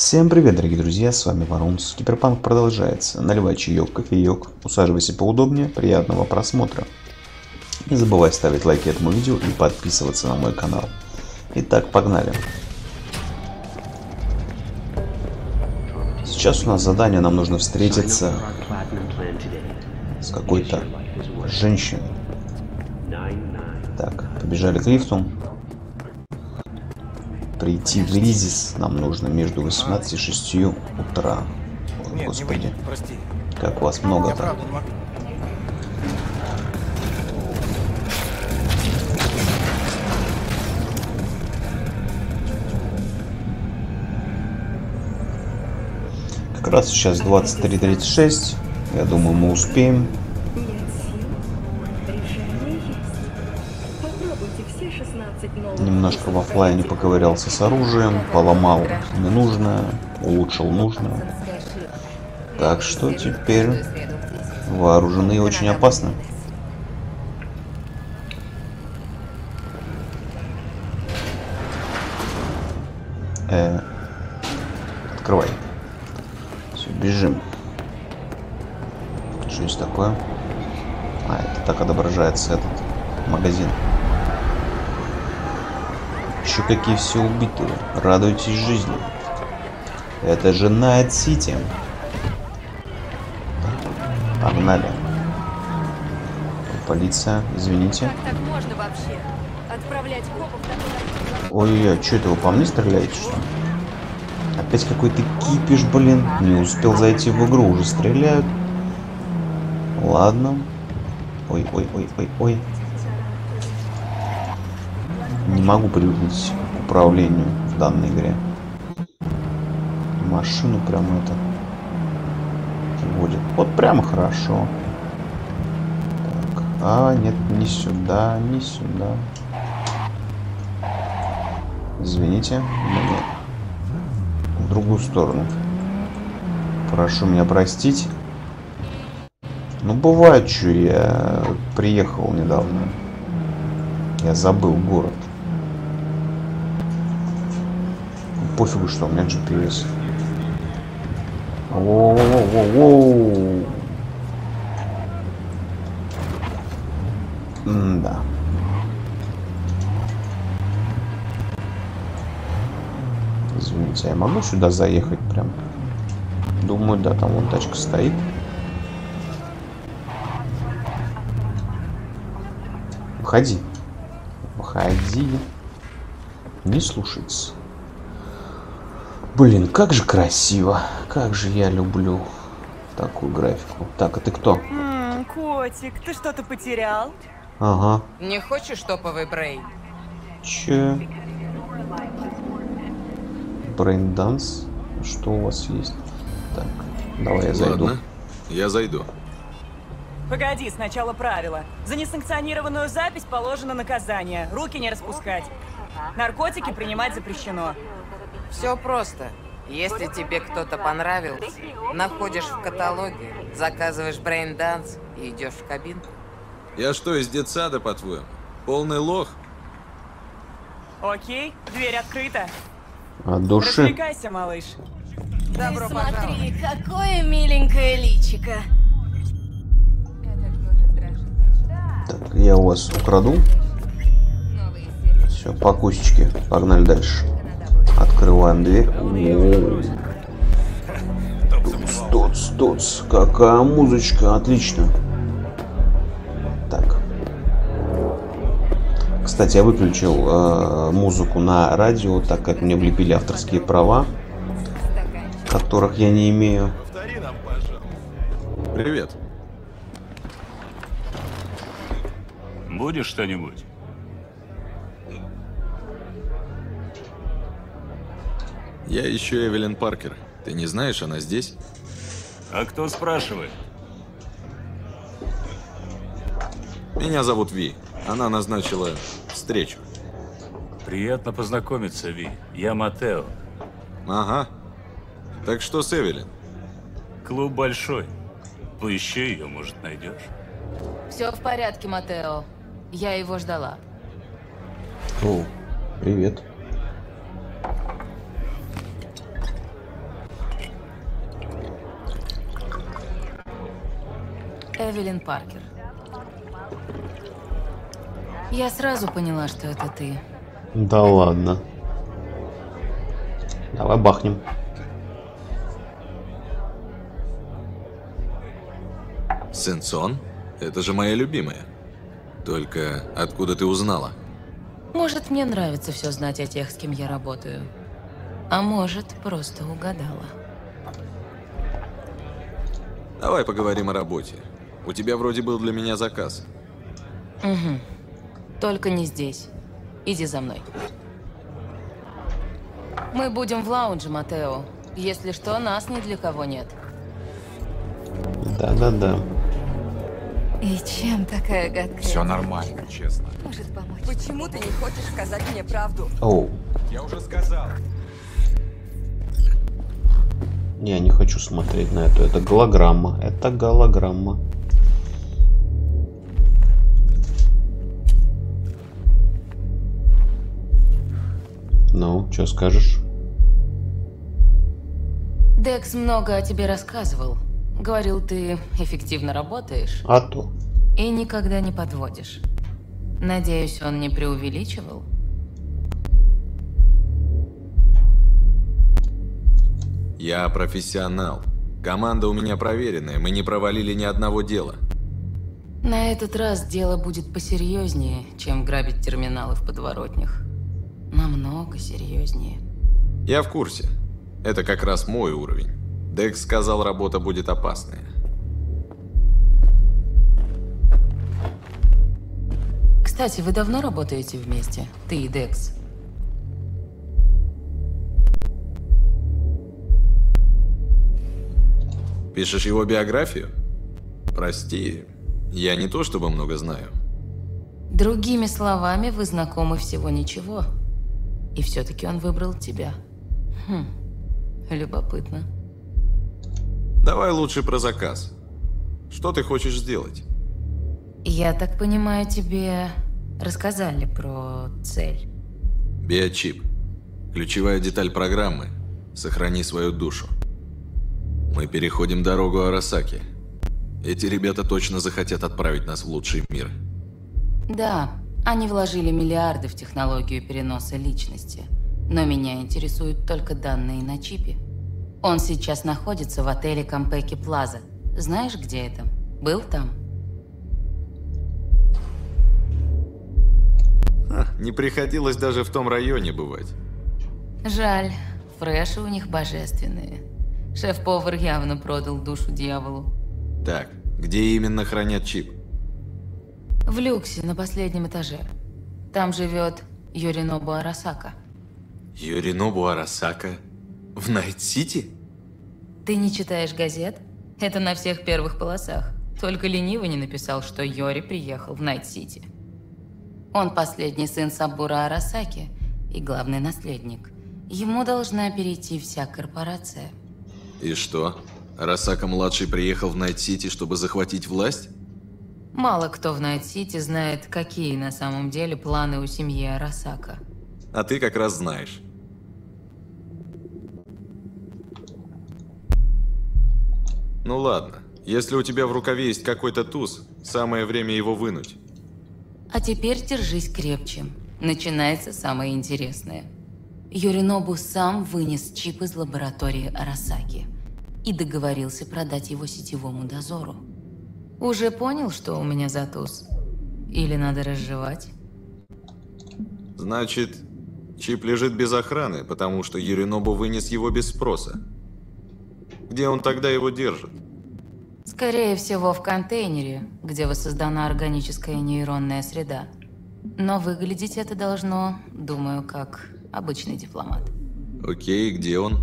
Всем привет, дорогие друзья, с вами Варунс. Киберпанк продолжается. Наливай чаек, кофеек, усаживайся поудобнее, приятного просмотра. Не забывай ставить лайки этому видео и подписываться на мой канал. Итак, погнали. Сейчас у нас задание, нам нужно встретиться с какой-то женщиной. Так, побежали к лифту. Прийти в Лизис нам нужно между 18 и 6 утра. Ой, господи, как вас много-то. Как раз сейчас 23:36. Я думаю, мы успеем. Немножко в оффлайне поковырялся с оружием, поломал ненужное, улучшил нужное. Так что теперь вооружены и очень опасно. Открывай. Все, бежим. Что здесь такое? А, это так отображается этот магазин. Еще какие все убитые. Радуйтесь жизни. Это же Найт Сити. Погнали. Полиция, извините. Как так можно вообще? Отправлять копов на... Ой-ой-ой, что это вы по мне стреляете, что ли? Опять какой-то кипиш, блин. Не успел зайти в игру, уже стреляют. Ладно. Ой-ой-ой-ой-ой. Не могу привыкнуть к управлению в данной игре. Машину прямо это водит. Вот прямо хорошо. Так. А, нет, не сюда, не сюда. Извините, мне в другую сторону. Прошу меня простить. Ну, бывает, что я приехал недавно. Я забыл город. Пофигу, что у меня GPS. Воу-воу-воу-воу. Да. Извините, я могу сюда заехать прям? Думаю, да, там вон тачка стоит. Выходи. Выходи. Не слушается. Блин, как же красиво. Как же я люблю такую графику. Так, а ты кто? Котик, ты что-то потерял? Ага. Не хочешь топовый брейн? Че? Брейн-данс? Что у вас есть? Так, давай я зайду. Ладно, я зайду. Погоди, сначала правила. За несанкционированную запись положено наказание. Руки не распускать. Наркотики принимать запрещено. Все просто. Если тебе кто-то понравился, находишь в каталоге, заказываешь брейн-данс и идешь в кабинку. Я что, из детсада, по-твоему? Полный лох? Окей, дверь открыта. От души. Развлекайся, малыш. Добро Смотри, какое миленькое личико. Так, я у вас украду. Все, по кусечке. Погнали дальше. Открываем дверь. Стоц. Какая музычка. Отлично. Так. Кстати, я выключил музыку на радио, так как мне влепили авторские права, которых я не имею. Привет. Будешь что-нибудь? Я ищу Эвелин Паркер. Ты не знаешь, она здесь? А кто спрашивает? Меня зовут Ви. Она назначила встречу. Приятно познакомиться, Ви. Я Матео. Ага. Так что с Эвелин? Клуб большой. Поищи ее, может, найдешь. Все в порядке, Матео. Я его ждала. О, привет. Эвелин Паркер. Я сразу поняла, что это ты. Да ладно. Давай бахнем. Сенсон? Это же моя любимая. Только откуда ты узнала? Может, мне нравится все знать о тех, с кем я работаю. А может, просто угадала. Давай поговорим о работе. У тебя вроде был для меня заказ. Угу. Только не здесь. Иди за мной. Мы будем в лаунже, Матео. Если что, нас ни для кого нет. Да-да-да. И чем такая гадкая? Все нормально, честно. Может помочь. Почему ты не хочешь сказать мне правду? Оу. Я уже сказал. Не, я не хочу смотреть на эту. Это голограмма. Это голограмма. Ну, что скажешь? Декс много о тебе рассказывал. Говорил, ты эффективно работаешь А то. и никогда не подводишь. Надеюсь, он не преувеличивал? Я профессионал. Команда у меня проверенная, мы не провалили ни одного дела. На этот раз дело будет посерьезнее, чем грабить терминалы в подворотнях. Намного серьезнее. Я в курсе. Это как раз мой уровень. Декс сказал, работа будет опасная. Кстати, вы давно работаете вместе? Ты и Декс? Пишешь его биографию? Прости, я не то чтобы много знаю. Другими словами, вы знакомы всего ничего. И все-таки он выбрал тебя. Любопытно. Давай лучше про заказ. Что ты хочешь сделать? Я так понимаю, тебе рассказали про цель. Биочип. Ключевая деталь программы. Сохрани свою душу. Мы переходим дорогу Арасаки. Эти ребята точно захотят отправить нас в лучший мир. Да, они вложили миллиарды в технологию переноса личности. Но меня интересуют только данные на чипе. Он сейчас находится в отеле Кампеки Плаза. Знаешь, где это? Был там? Не приходилось даже в том районе бывать. Жаль, фреши у них божественные. Шеф-повар явно продал душу дьяволу. Так, где именно хранят чип? В люксе на последнем этаже. Там живет Йоринобу Арасака. Йоринобу Арасака? В Найт-Сити? Ты не читаешь газет? Это на всех первых полосах. Только лениво не написал, что Йори приехал в Найт-Сити. Он последний сын Сабура Арасаки и главный наследник. Ему должна перейти вся корпорация. И что? Арасака-младший приехал в Найт-Сити, чтобы захватить власть? Мало кто в Найт-Сити знает, какие на самом деле планы у семьи Арасака. А ты как раз знаешь. Ну ладно, если у тебя в рукаве есть какой-то туз, самое время его вынуть. А теперь держись крепче. Начинается самое интересное. Йоринобу сам вынес чип из лаборатории Арасаки и договорился продать его сетевому дозору. Уже понял, что у меня за туз? Или надо разжевать? Значит, чип лежит без охраны, потому что Йоринобу вынес его без спроса. Где он тогда его держит? Скорее всего, в контейнере, где воссоздана органическая нейронная среда. Но выглядеть это должно, думаю, как обычный дипломат. Окей, где он?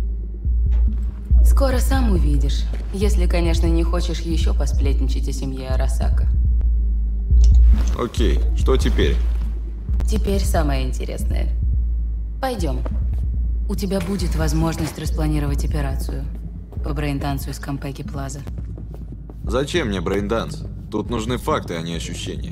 Скоро сам увидишь, если, конечно, не хочешь еще посплетничать о семье Арасака. Окей, что теперь? Теперь самое интересное. Пойдем. У тебя будет возможность распланировать операцию по брейндансу из Кампеки Плаза. Зачем мне брейнданс? Тут нужны факты, а не ощущения.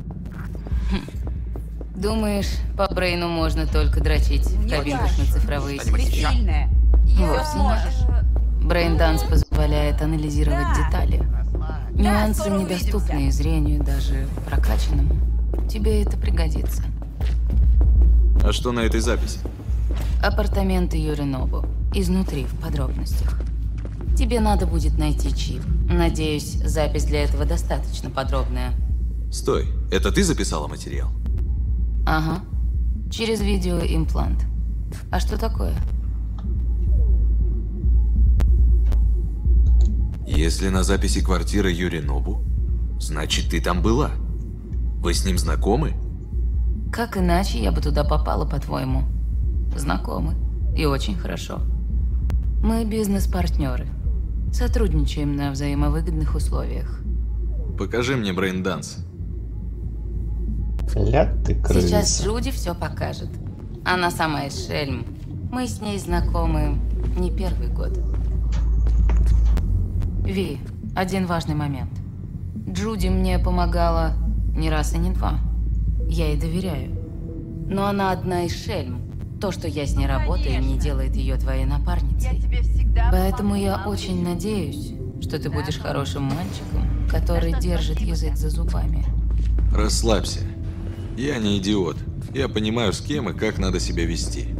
Думаешь, по брейну можно только дрочить в кабинках на цифровые сети? Сильная. Вовсе нет. Брейнданс позволяет анализировать детали. Нюансы, недоступные зрению даже прокачанному. Тебе это пригодится. А что на этой записи? Апартаменты Юринобу. Изнутри, в подробностях. Тебе надо будет найти чип. Надеюсь, запись для этого достаточно подробная. Стой, это ты записала материал? Ага. Через видеоимплант. А что такое? Если на записи квартира Юринобу, значит, ты там была. Вы с ним знакомы? Как иначе я бы туда попала, по-твоему? Знакомы. И очень хорошо. Мы бизнес-партнеры. Сотрудничаем на взаимовыгодных условиях. Покажи мне брейнданс. Ля ты крыса. Сейчас Джуди все покажет. Она сама из Шельм. Мы с ней знакомы не первый год. Ви, один важный момент. Джуди мне помогала не раз и не два. Я ей доверяю. Но она одна из Шельм. То, что я с ней работаю, не делает ее твоей напарницей. Поэтому я очень надеюсь, что ты будешь хорошим мальчиком, который держит язык за зубами. Расслабься. Я не идиот. Я понимаю, с кем и как надо себя вести.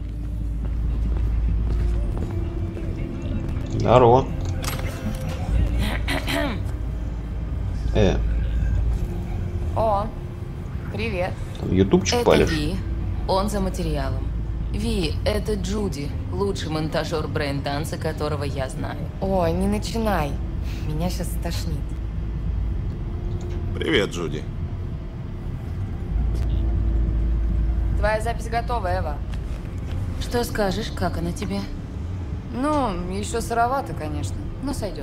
Здорово. О, привет. Там ютубчик Это палишь? Ви. Он за материалом. Ви, это Джуди, лучший монтажер брейнданса, которого я знаю. Ой, не начинай. Меня сейчас стошнит. Привет, Джуди. Твоя запись готова, Эва. Что скажешь, как она тебе? Ну, еще сыровато, конечно, но сойдет.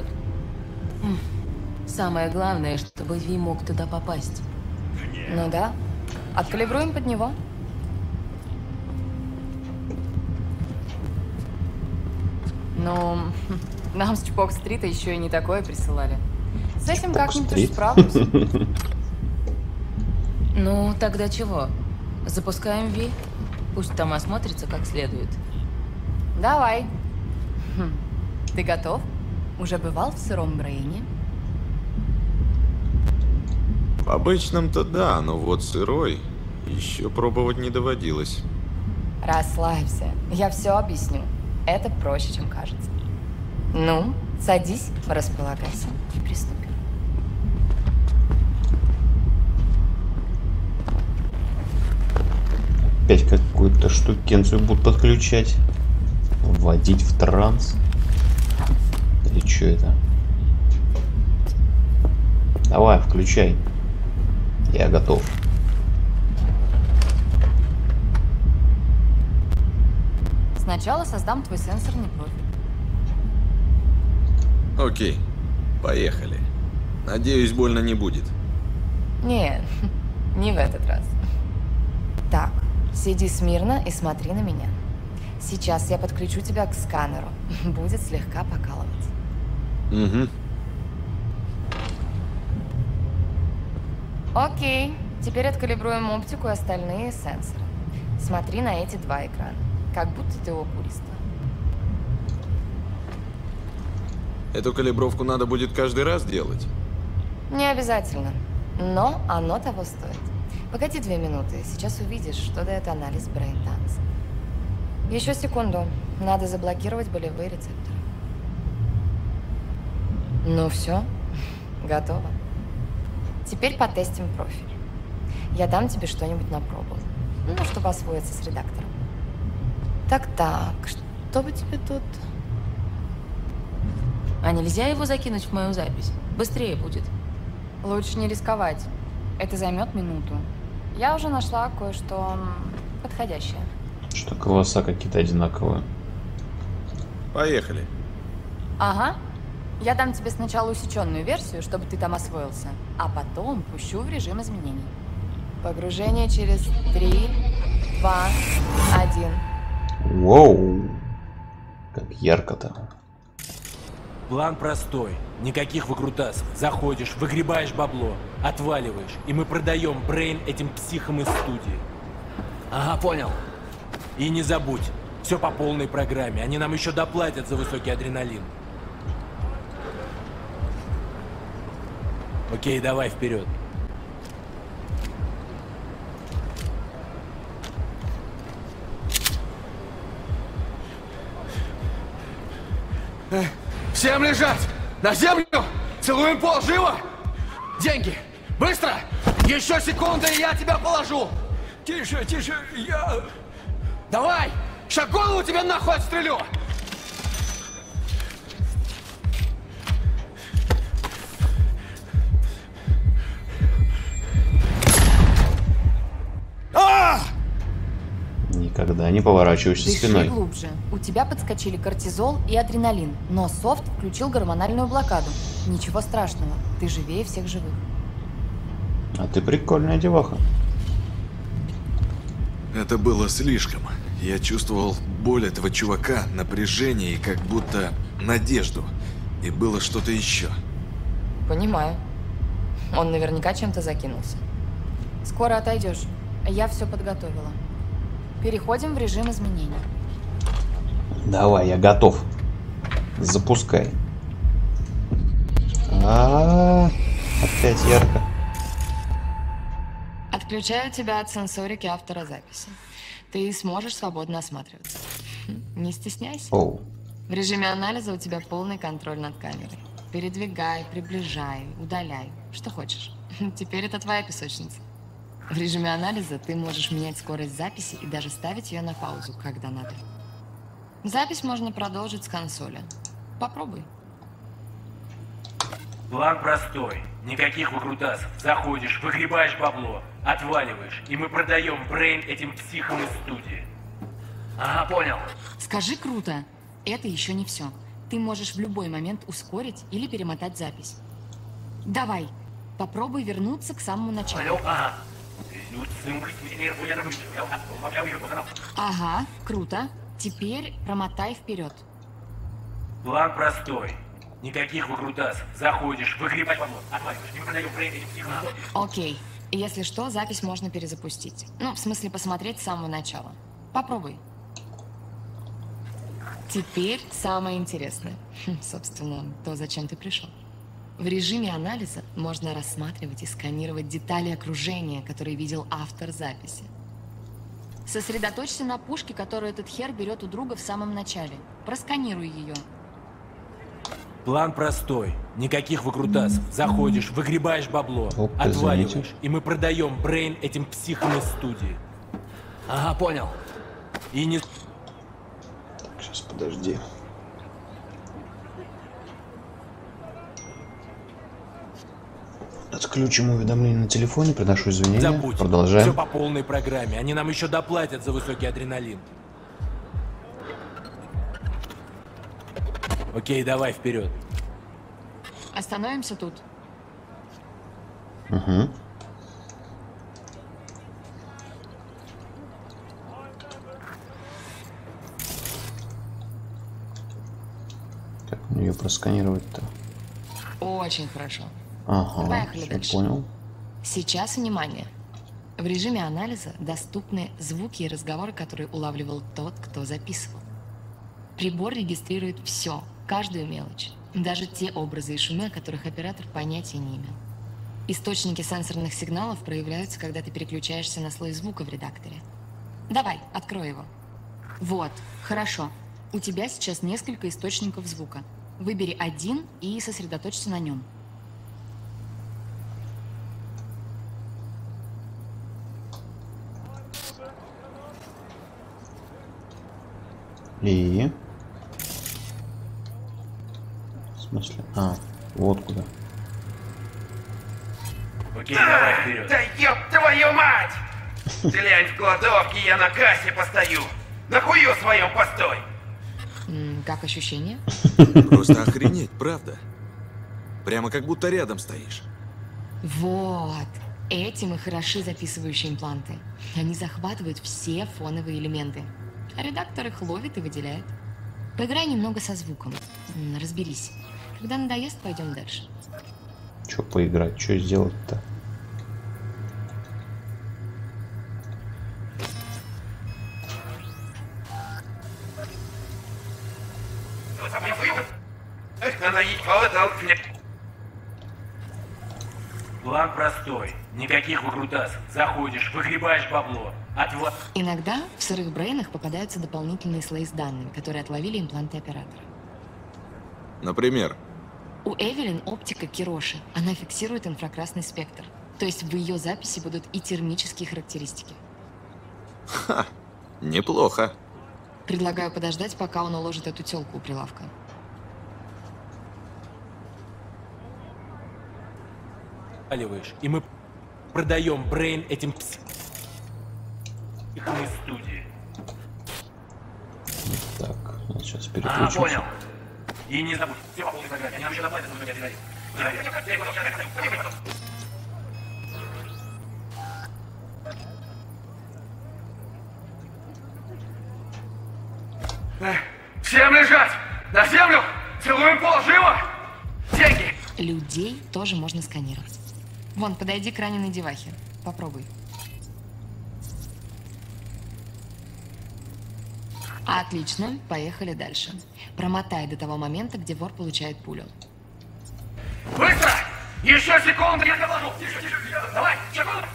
Самое главное, чтобы Ви мог туда попасть. Ну да. Откалибруем под него. Ну, нам с Чпок-стрита еще и не такое присылали. С этим как-нибудь уж справлюсь. Ну, тогда чего? Запускаем Ви? Пусть там осмотрится как следует. Давай. Ты готов? Уже бывал в сыром Брейне? В обычном-то да, но вот сырой еще пробовать не доводилось. Расслабься, я все объясню. Это проще, чем кажется. Ну, садись, располагайся и приступим. Опять какую-то штукенцию будут подключать. Вводить в транс. Или что это? Давай, включай. Я готов. Сначала создам твой сенсорный профиль. Окей, поехали. Надеюсь, больно не будет. Нет, не в этот раз. Так, сиди смирно и смотри на меня. Сейчас я подключу тебя к сканеру. Будет слегка покалывать. Угу. Окей, теперь откалибруем оптику и остальные сенсоры. Смотри на эти два экрана, как будто ты окулист. Эту калибровку надо будет каждый раз делать? Не обязательно, но оно того стоит. Погоди 2 минуты, сейчас увидишь, что дает анализ брейнданса. Еще секунду, надо заблокировать болевые рецепторы. Ну все, готово. Теперь потестим профиль. Я дам тебе что-нибудь на пробу, ну, чтобы освоиться с редактором. Так, что бы тебе тут... А нельзя его закинуть в мою запись? Быстрее будет. Лучше не рисковать. Это займет минуту. Я уже нашла кое-что подходящее. Что голоса какие-то одинаковые. Поехали. Ага. Я дам тебе сначала усеченную версию, чтобы ты там освоился, а потом пущу в режим изменений. Погружение через 3, 2, 1. Воу. Как ярко-то. План простой. Никаких выкрутасов. Заходишь, выгребаешь бабло, отваливаешь, и мы продаем Брейн этим психам из студии. Ага, понял. И не забудь, все по полной программе. Они нам еще доплатят за высокий адреналин. Окей, давай вперед. Всем лежать! На землю! Целуем пол, живо! Деньги! Быстро! Еще секунды, и я тебя положу! Тише, тише, я... Давай! Ща голову тебе нахуй отстрелю! Никогда не поворачивайся Дыши спиной. глубже. У тебя подскочили кортизол и адреналин, но софт включил гормональную блокаду. Ничего страшного, ты живее всех живых. А ты прикольная деваха. Это было слишком. Я чувствовал боль этого чувака, напряжение и как будто надежду. И было что-то еще. Понимаю. Он наверняка чем-то закинулся. Скоро отойдешь. Я все подготовила. Переходим в режим изменений. Давай, я готов. Запускай. Опять ярко. Отключаю тебя от сенсорики автора записи. Ты сможешь свободно осматриваться. Не стесняйся. Оу. В режиме анализа у тебя полный контроль над камерой. Передвигай, приближай, удаляй. Что хочешь. Теперь это твоя песочница. В режиме анализа ты можешь менять скорость записи и даже ставить ее на паузу, когда надо. Запись можно продолжить с консоли. Попробуй. План простой. Никаких выкрутасов. Заходишь, выгребаешь бабло, отваливаешь, и мы продаем Брейн этим психам из студии. Ага, понял. Скажи круто. Это еще не все. Ты можешь в любой момент ускорить или перемотать запись. Давай, попробуй вернуться к самому началу. Ага, круто. Теперь промотай вперед. План простой. Никаких выкрутасов. Заходишь, выгребаешь бабло, отваливаешь, и мы продаем Брейн этим психам из студии. Окей. Если что, запись можно перезапустить. Ну, в смысле, посмотреть с самого начала. Попробуй. Теперь самое интересное. Собственно, то, зачем ты пришел. В режиме анализа можно рассматривать и сканировать детали окружения, которые видел автор записи. Сосредоточься на пушке, которую этот хер берет у друга в самом начале. Просканируй ее. План простой. Никаких выкрутасов. Заходишь, выгребаешь бабло, отваливаешь, и мы продаем Брейн этим психам из студии. Ага, понял. И не... Так, сейчас, подожди. Отключим уведомления на телефоне, приношу извинения. Забудь. Продолжаем. Все по полной программе. Они нам еще доплатят за высокий адреналин. Окей, давай вперед. Остановимся тут. Угу. Как мне ее просканировать-то? Очень хорошо. Ага, Поехали все, дальше. понял. Сейчас внимание. В режиме анализа доступны звуки и разговоры, которые улавливал тот, кто записывал. Прибор регистрирует все, каждую мелочь, даже те образы и шумы, о которых оператор понятия не имел. Источники сенсорных сигналов проявляются, когда ты переключаешься на слой звука в редакторе. Давай, открой его. Вот, хорошо. У тебя сейчас несколько источников звука. Выбери один и сосредоточься на нем. И... В смысле? Вот куда. Окей, давай вперед. Да ёб твою мать! Глянь в кладовке, я на кассе постою. На хую своем постой! Как ощущение? Просто охренеть, правда? Прямо как будто рядом стоишь. Вот. Этим и хороши записывающие импланты. Они захватывают все фоновые элементы. А редактор их ловит и выделяет. Поиграй немного со звуком. Разберись. Когда надоест, пойдем дальше. Че поиграть? Что сделать-то? Надо ей холодал. План простой. Никаких выкрутасов. Заходишь, выгребаешь бабло. Иногда в сырых брейнах попадаются дополнительные слои с данными, которые отловили импланты оператора. Например? У Эвелин оптика Кироши. Она фиксирует инфракрасный спектр. То есть в ее записи будут и термические характеристики. Ха, неплохо. Предлагаю подождать, пока он уложит эту тёлку у прилавка. И мы продаем Брейн этим психовой студии. Так, сейчас переключу. Понял. И не забудь, все по полной программе. Они нам еще доплатят, но меня передают. Всем лежать! На землю! Целуем пол, живо! Деньги! Людей тоже можно сканировать. Вон, подойди к раненой девахе. Попробуй. Отлично, поехали дальше. Промотай до того момента, где вор получает пулю. Быстро! Еще секунду, я доложу! Тише, тише, давай, секунду!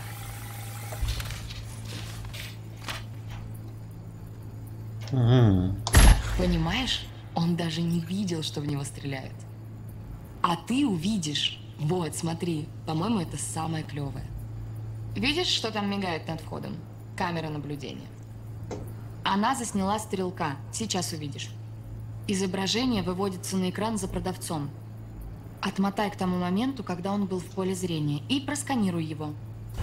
Понимаешь? Он даже не видел, что в него стреляют. А ты увидишь. Вот, смотри. По-моему, это самое клевое. Видишь, что там мигает над входом? Камера наблюдения. Она засняла стрелка. Сейчас увидишь. Изображение выводится на экран за продавцом. Отмотай к тому моменту, когда он был в поле зрения, и просканируй его.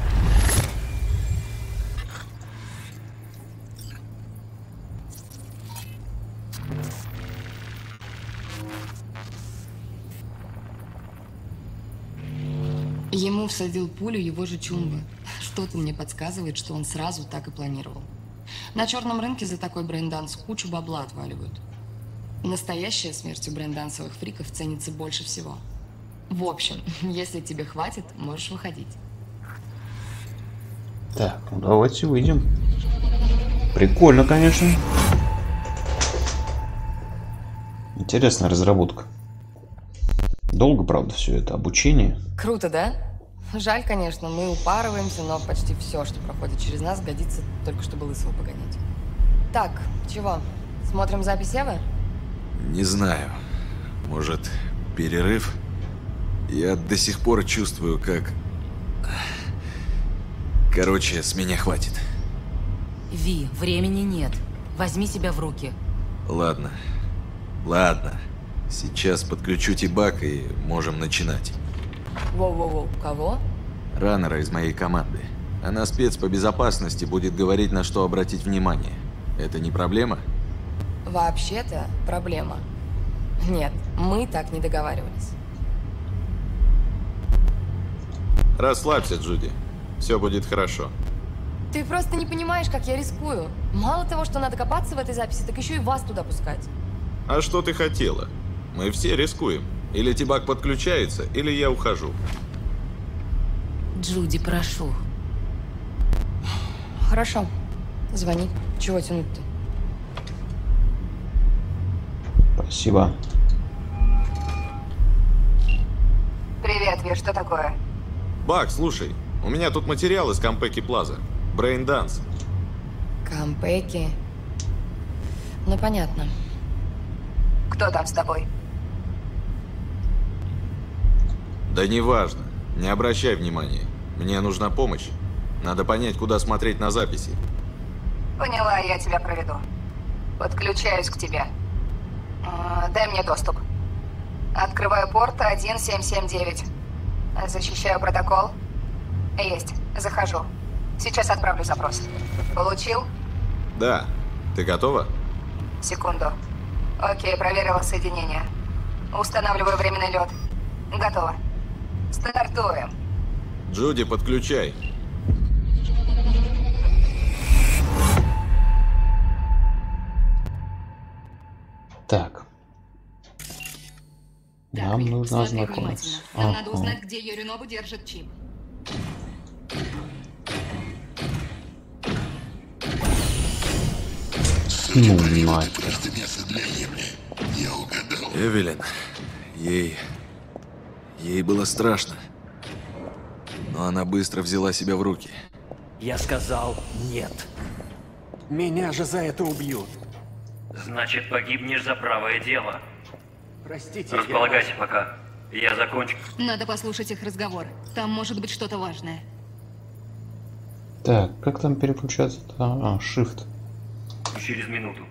Ему всадил пулю его же Чумба. Что-то мне подсказывает, что он сразу так и планировал. На черном рынке за такой брейнданс кучу бабла отваливают. Настоящая смерть у брейндансовых фриков ценится больше всего. В общем, если тебе хватит, можешь выходить. Так, ну давайте выйдем. Прикольно, конечно. Интересная разработка. Долго, правда, все это обучение. Круто, да? Жаль, конечно, мы упарываемся, но почти все, что проходит через нас, годится только чтобы лысого погонять. Так, чего? Смотрим запись Евы? Не знаю. Может, перерыв? Я до сих пор чувствую, как... Короче, с меня хватит. Ви, времени нет. Возьми себя в руки. Ладно. Ладно. Сейчас подключу Тибак и можем начинать. Воу-воу-воу, кого? Раннера из моей команды. Она спец по безопасности, будет говорить, на что обратить внимание. Это не проблема? Вообще-то проблема. Нет, мы так не договаривались. Расслабься, Джуди. Все будет хорошо. Ты просто не понимаешь, как я рискую. Мало того, что надо копаться в этой записи, так еще и вас туда пускать. А что ты хотела? Мы все рискуем. Или Тибак подключается, или я ухожу. Джуди, прошу. Хорошо. Звони. Чего тянуть-то? Спасибо. Привет, Ви, что такое? Бак, слушай, у меня тут материал из Кампеки Плаза. Брейнданс. Кампеки. Ну, понятно. Кто там с тобой? Да неважно. Не обращай внимания. Мне нужна помощь. Надо понять, куда смотреть на записи. Поняла, я тебя проведу. Подключаюсь к тебе. Дай мне доступ. Открываю порт 1779. Защищаю протокол. Есть. Захожу. Сейчас отправлю запрос. Получил? Да. Ты готова? Секунду. Окей, проверила соединение. Устанавливаю временный лед. Готово. Стартуем. Джуди, подключай. Так. Нам нужно ознакомиться. Нам надо узнать, где Йоринобу держит чип. Ну, нахер. Эвелин, ей было страшно. Но она быстро взяла себя в руки. Я сказал нет. Меня же за это убьют. Значит, погибнешь за правое дело. Простите, Располагайся пока. Я закончу. Надо послушать их разговор. Там может быть что-то важное. Так, как там переключаться? Shift. Через минуту.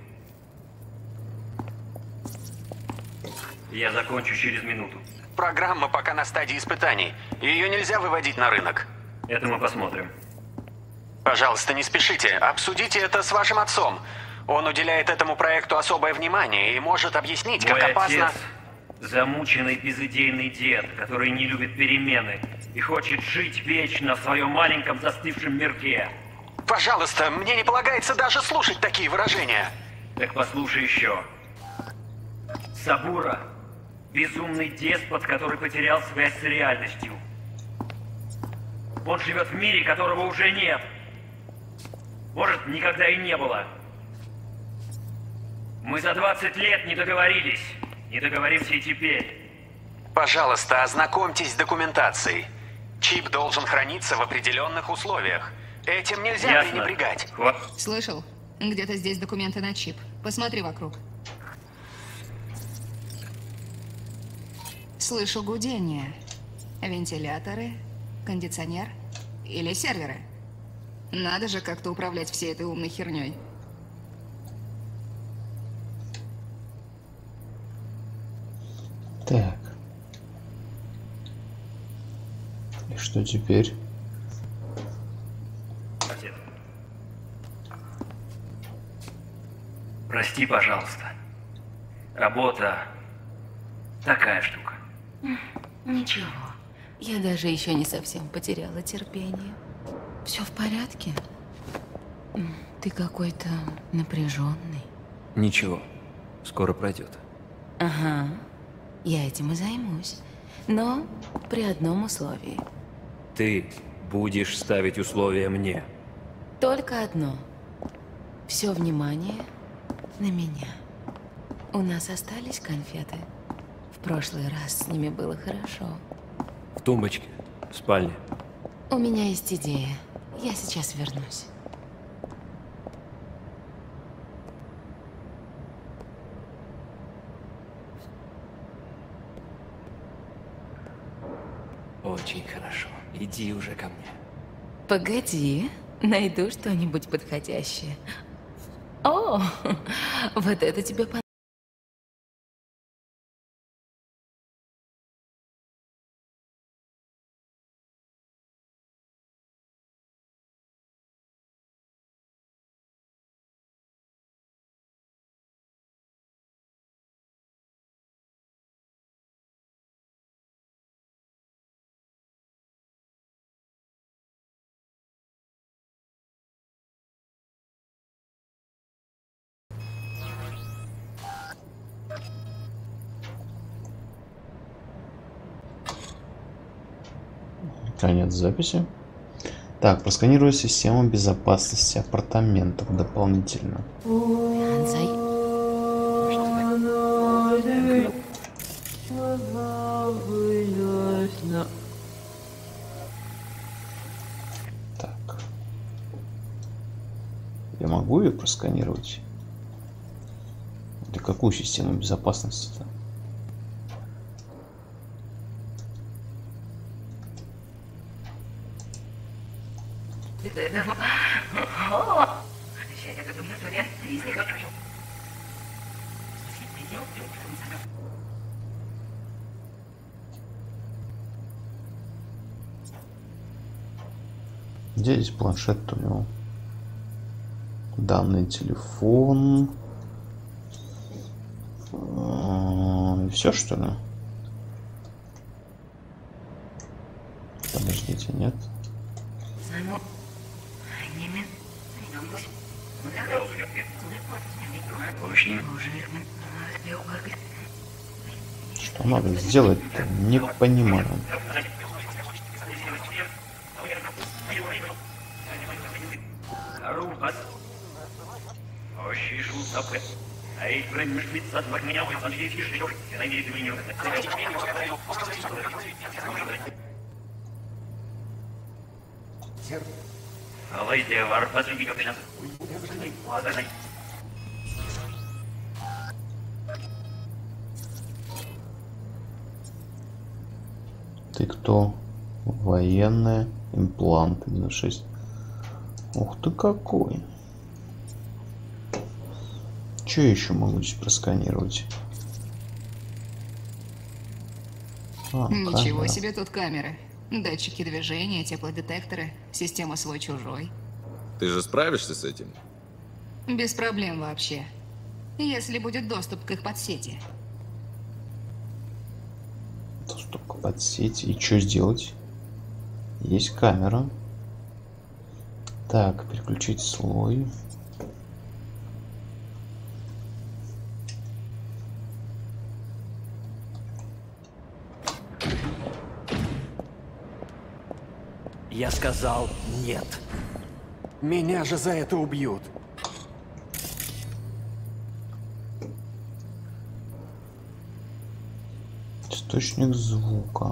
Я закончу через минуту. Программа пока на стадии испытаний. Ее нельзя выводить на рынок. Это мы посмотрим. Пожалуйста, не спешите. Обсудите это с вашим отцом. Он уделяет этому проекту особое внимание и может объяснить, как опасно... Отец – замученный безыдейный дед, который не любит перемены и хочет жить вечно в своем маленьком застывшем мирке. Пожалуйста, мне не полагается даже слушать такие выражения. Так послушай еще. Сабура – безумный деспот, который потерял связь с реальностью. Он живет в мире, которого уже нет. Может, никогда и не было. Мы за 20 лет не договорились. Не договоримся и теперь. Пожалуйста, ознакомьтесь с документацией. Чип должен храниться в определенных условиях. Этим нельзя пренебрегать. Слышал? Где-то здесь документы на чип. Посмотри вокруг. Слышу гудение. Вентиляторы, кондиционер или серверы. Надо же как-то управлять всей этой умной херней. Так. И что теперь? Прости, пожалуйста. Работа такая штука. Ничего. Я даже еще не совсем потеряла терпение. Все в порядке? Ты какой-то напряженный. Ничего. Скоро пройдет. Ага. Я этим и займусь. Но при одном условии. Ты будешь ставить условия мне. Только одно. Все внимание на меня. У нас остались конфеты. В прошлый раз с ними было хорошо. В тумбочке, в спальне. У меня есть идея. Я сейчас вернусь. Очень хорошо. Иди уже ко мне. Погоди, найду что-нибудь подходящее. О, вот это тебе понравится. Конец записи. Так, просканирую систему безопасности апартаментов дополнительно. Так. Я могу ее просканировать? Или какую систему безопасности-то? Где здесь планшет у него? Данный телефон. И все, что ли? Подождите, нет? Что надо сделать-то? Не понимаю. Ты кто? Военная. Имплант 96. Ух ты какой. Что еще могу здесь просканировать? Ничего камера. себе тут камеры. Датчики движения, теплодетекторы, система свой-чужой. Ты же справишься с этим? Без проблем вообще. Если будет доступ к их подсети. Доступ к подсети. И что сделать? Есть камера. Так, переключить слой. Я сказал нет. Меня же за это убьют. Источник звука.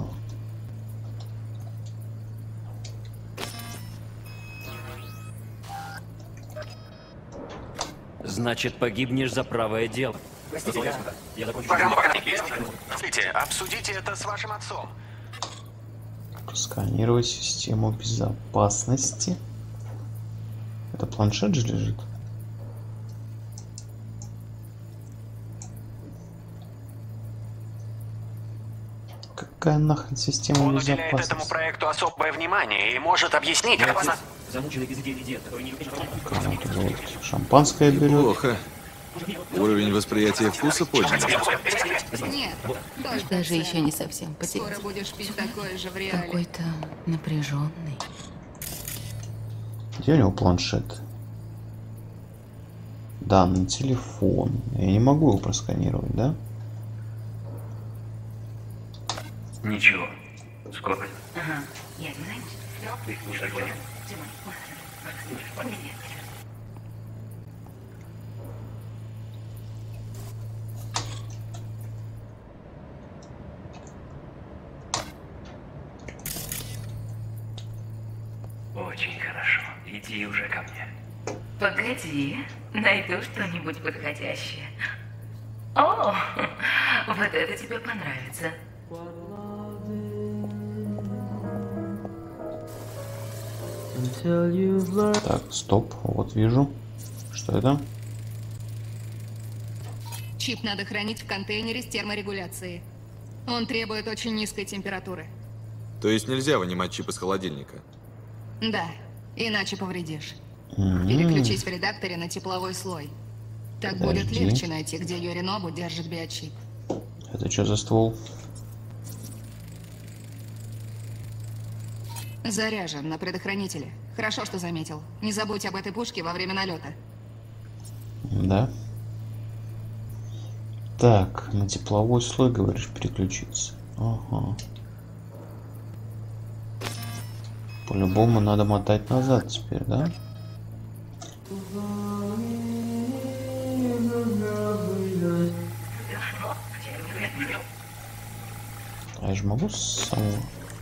Значит, погибнешь за правое дело. Простите, обсудите это с вашим отцом. Просканировать систему безопасности. Это планшет же лежит. Какая нахрен система Он безопасности? уделяет этому проекту особое внимание и может объяснить, как вас... Шампанское берет. Плохо. Уровень восприятия вкуса поднят. Нет, Даже еще не совсем скоро потерял. будешь пить такое же в реале. Какой-то напряженный. Где у него планшет? Данный телефон. Я не могу его просканировать, да? Ничего. Сколько? Ага, я знаю. Очень хорошо. Иди уже ко мне. Погоди, найду что-нибудь подходящее. О, вот это тебе понравится. Так, стоп. Вот вижу. Что это? Чип надо хранить в контейнере с терморегуляцией. Он требует очень низкой температуры. То есть нельзя вынимать чип из холодильника? Да, иначе повредишь. Переключись в редакторе на тепловой слой. Так будет Подожди. легче найти, где Yorinobu держит биочип. Это что за ствол? Заряжен на предохранителе. Хорошо, что заметил. Не забудь об этой пушке во время налета. Да. Так, на тепловой слой, говоришь, переключиться. Ага. По-любому надо мотать назад теперь, да? А я же могу с самого...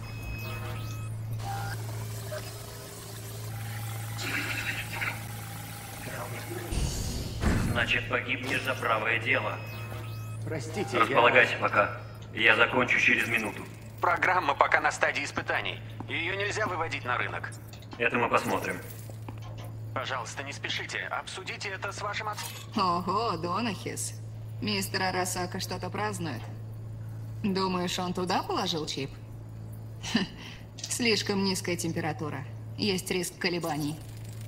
Значит, погибнешь за правое дело. Простите, Располагайся пока. Я закончу через минуту. Программа пока на стадии испытаний. Ее нельзя выводить на рынок. Это мы посмотрим. Пожалуйста, не спешите. Обсудите это с вашим отцом. Ого, Донахис. Мистер Арасака что-то празднует. Думаешь, он туда положил чип? Слишком низкая температура. Есть риск колебаний.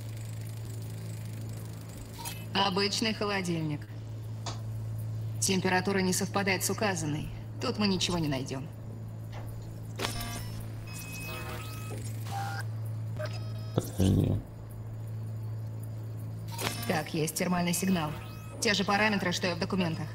Обычный холодильник. Температура не совпадает с указанной. Тут мы ничего не найдем. Подожди. Так, есть термальный сигнал. Те же параметры, что и в документах.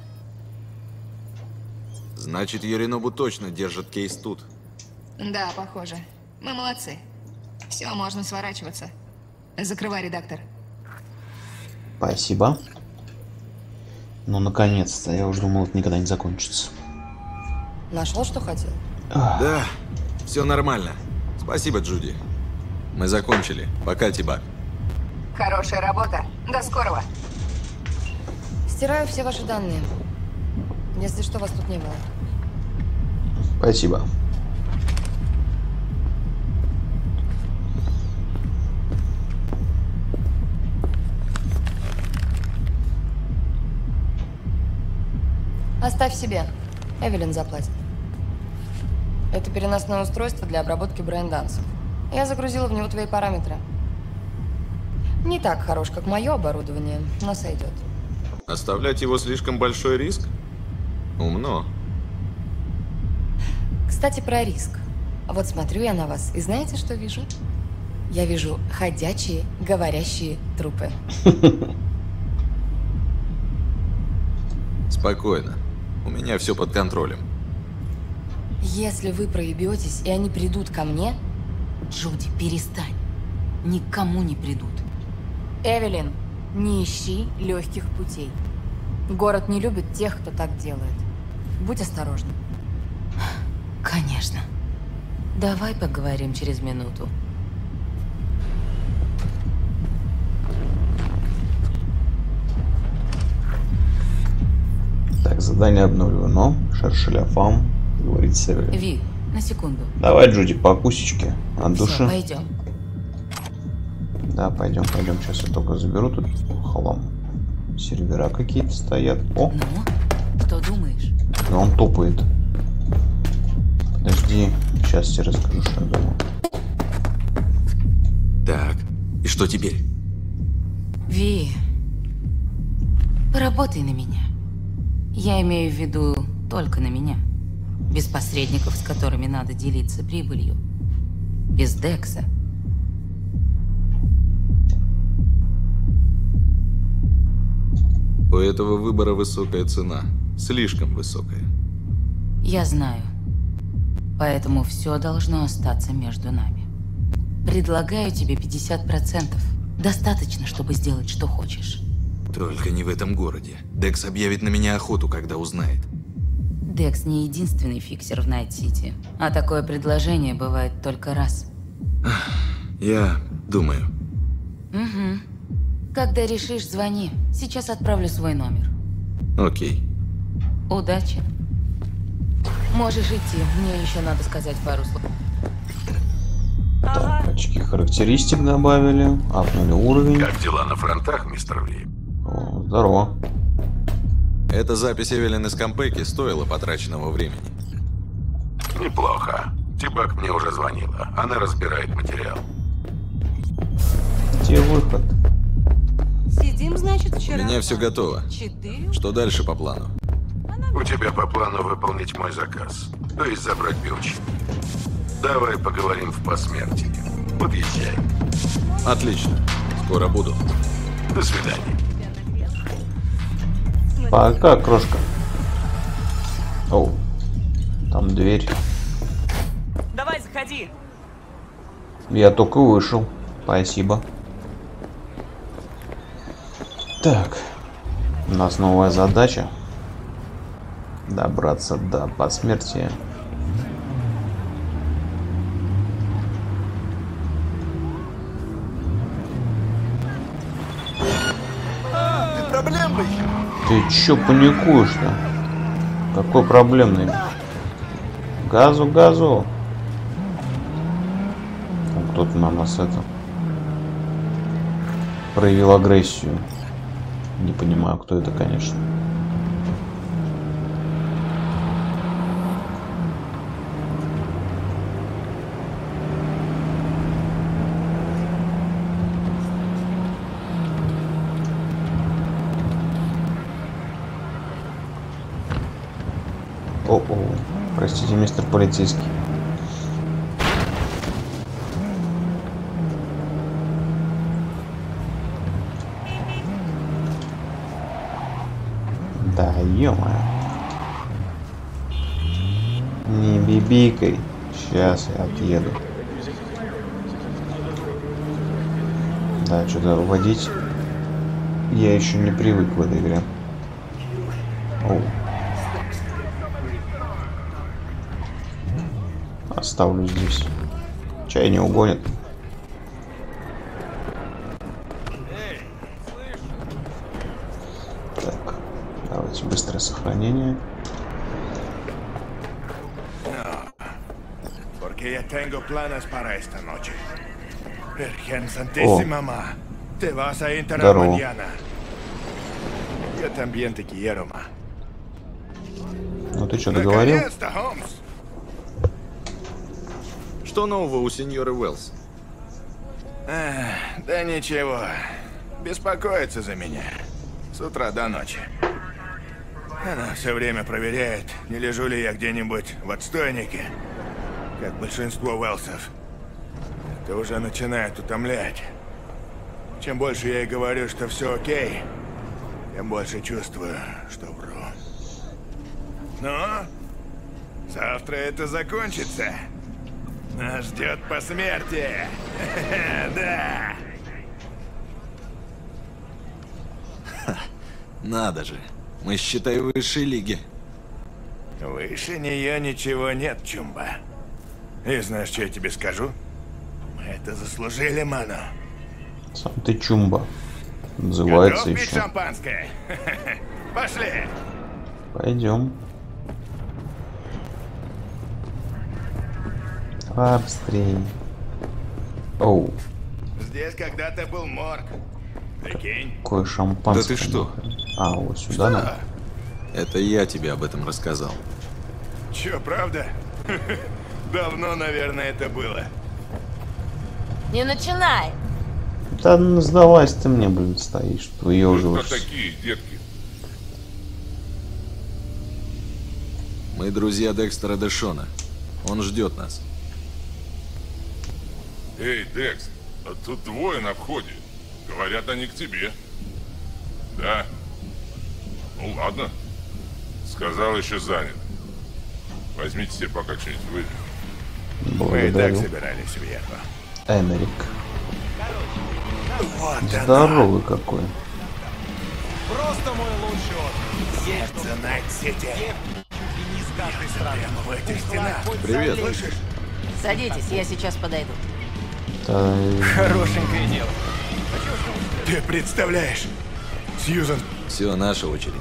Значит, Yorinobu точно держит кейс тут. Да, похоже. Мы молодцы. Все, можно сворачиваться. Закрывай редактор. Спасибо. Ну, наконец-то. Я уже думал, это никогда не закончится. Нашел, что хотел? Да, все нормально. Спасибо, Джуди. Мы закончили. Пока, Тибак. Хорошая работа. До скорого. Стираю все ваши данные. Если что, вас тут не было. Спасибо. Оставь себе. Эвелин заплатит. Это переносное устройство для обработки брейн-дансов. Я загрузила в него твои параметры. Не так хорош, как мое оборудование, но сойдет. Оставлять его слишком большой риск? Умно. Кстати, про риск. Вот смотрю я на вас, и знаете, что вижу? Я вижу ходячие, говорящие трупы. Спокойно. У меня все под контролем. Если вы проебетесь, и они придут ко мне... Джуди, перестань. Никому не придут. Эвелин, не ищи легких путей. Город не любит тех, кто так делает. Будь осторожна. Конечно. Давай поговорим через минуту. Так, задание обновлено. Шершеляфам. Говорит с Эвелин. Ви, на секунду. Давай, Джуди, по кусечке от души. Всё, пойдем. Да, пойдем. Сейчас я только заберу тут хлам. Сервера какие-то стоят. О! Ну, что думаешь? Да он топает. Подожди, сейчас тебе расскажу, что я думаю. Так, и что теперь? Ви, поработай на меня. Я имею в виду только на меня. Без посредников, с которыми надо делиться прибылью. Без Декса. У этого выбора высокая цена. Слишком высокая. Я знаю. Поэтому все должно остаться между нами. Предлагаю тебе 50%. Достаточно, чтобы сделать, что хочешь. Только не в этом городе. Декс объявит на меня охоту, когда узнает. Декс не единственный фиксер в Найт-Сити. А такое предложение бывает только раз. Я думаю. Угу. Когда решишь, звони. Сейчас отправлю свой номер. Окей. Удачи. Можешь идти. Мне еще надо сказать пару слов. Так, очки характеристик добавили. Апнули уровень. Как дела на фронтах, мистер Ли? О, здорово. Эта запись Эвелин из Кампеки стоила потраченного времени. Неплохо. Тибак мне уже звонила. Она разбирает материал. Где выход? Сидим, значит, вчера. У меня все готово. 4. Что дальше по плану? У тебя по плану выполнить мой заказ. То есть забрать Билч. Давай поговорим в посмертии. Подъезжай. Отлично. Скоро буду. До свидания. Пока, крошка. О, там дверь. Давай, заходи. Я только вышел. Спасибо. Так, у нас новая задача. Добраться до посмертия. Ты проблемный? Ты чё паникуешь-то? Какой проблемный? Газу, газу. Кто-то на нас это проявил агрессию. Не понимаю, кто это, конечно. О-о, простите, мистер полицейский. Да, ё-моё. Не бибикай. Сейчас я отъеду. Да, что-то водить я еще не привык в этой игре. Оу. Оставлю здесь. Чай не угонит. Сохранение. Porque ya tengo planes para esta noche. Virgen Santísima, ma. Te vas a enterar mañana. Я también te quiero, ma. Ну ты что, договорил? Что нового у сеньора Уэллс? Да ничего. Беспокоится за меня. С утра до ночи. Она все время проверяет, не лежу ли я где-нибудь в отстойнике, как большинство Уэллсов. Это уже начинает утомлять. Чем больше я ей говорю, что все окей, тем больше чувствую, что вру. Ну, завтра это закончится. Нас ждет посмертие. Да. Надо же. Мы, считай, в высшей лиге. Выше нее ничего нет, Чумба. И знаешь, что я тебе скажу? Мы это заслужили, Мано. Сам ты Чумба. Называется Готов пить еще. шампанское? Пошли. Пойдем. Быстрей. Оу. Здесь когда-то был морг. Прикинь. Какое шампанское. Да ты что? А, вот сюда надо. Это я тебе об этом рассказал. Чё, правда? Давно, наверное, это было. Не начинай! Да ну сдавайся ты мне, блин, стоишь. Выёживаешь. Кто такие, детки? Мы друзья Декстера Дэшона. Он ждет нас. Эй, Декс, а тут двое на входе. Говорят, они к тебе. Да. Ну ладно. Сказал, еще занят. Возьмите себе пока что-нибудь выпить. Мы и так собирались в Ехо. Эмерик. Вот здоровый какой. Просто мой лучший отдых. Сердце Найт-Сити. Прямо в этих стенах. Привет. Слышишь? Садитесь, я сейчас подойду. Хорошенькое дело. Ты представляешь, Сьюзан? Все, наша очередь.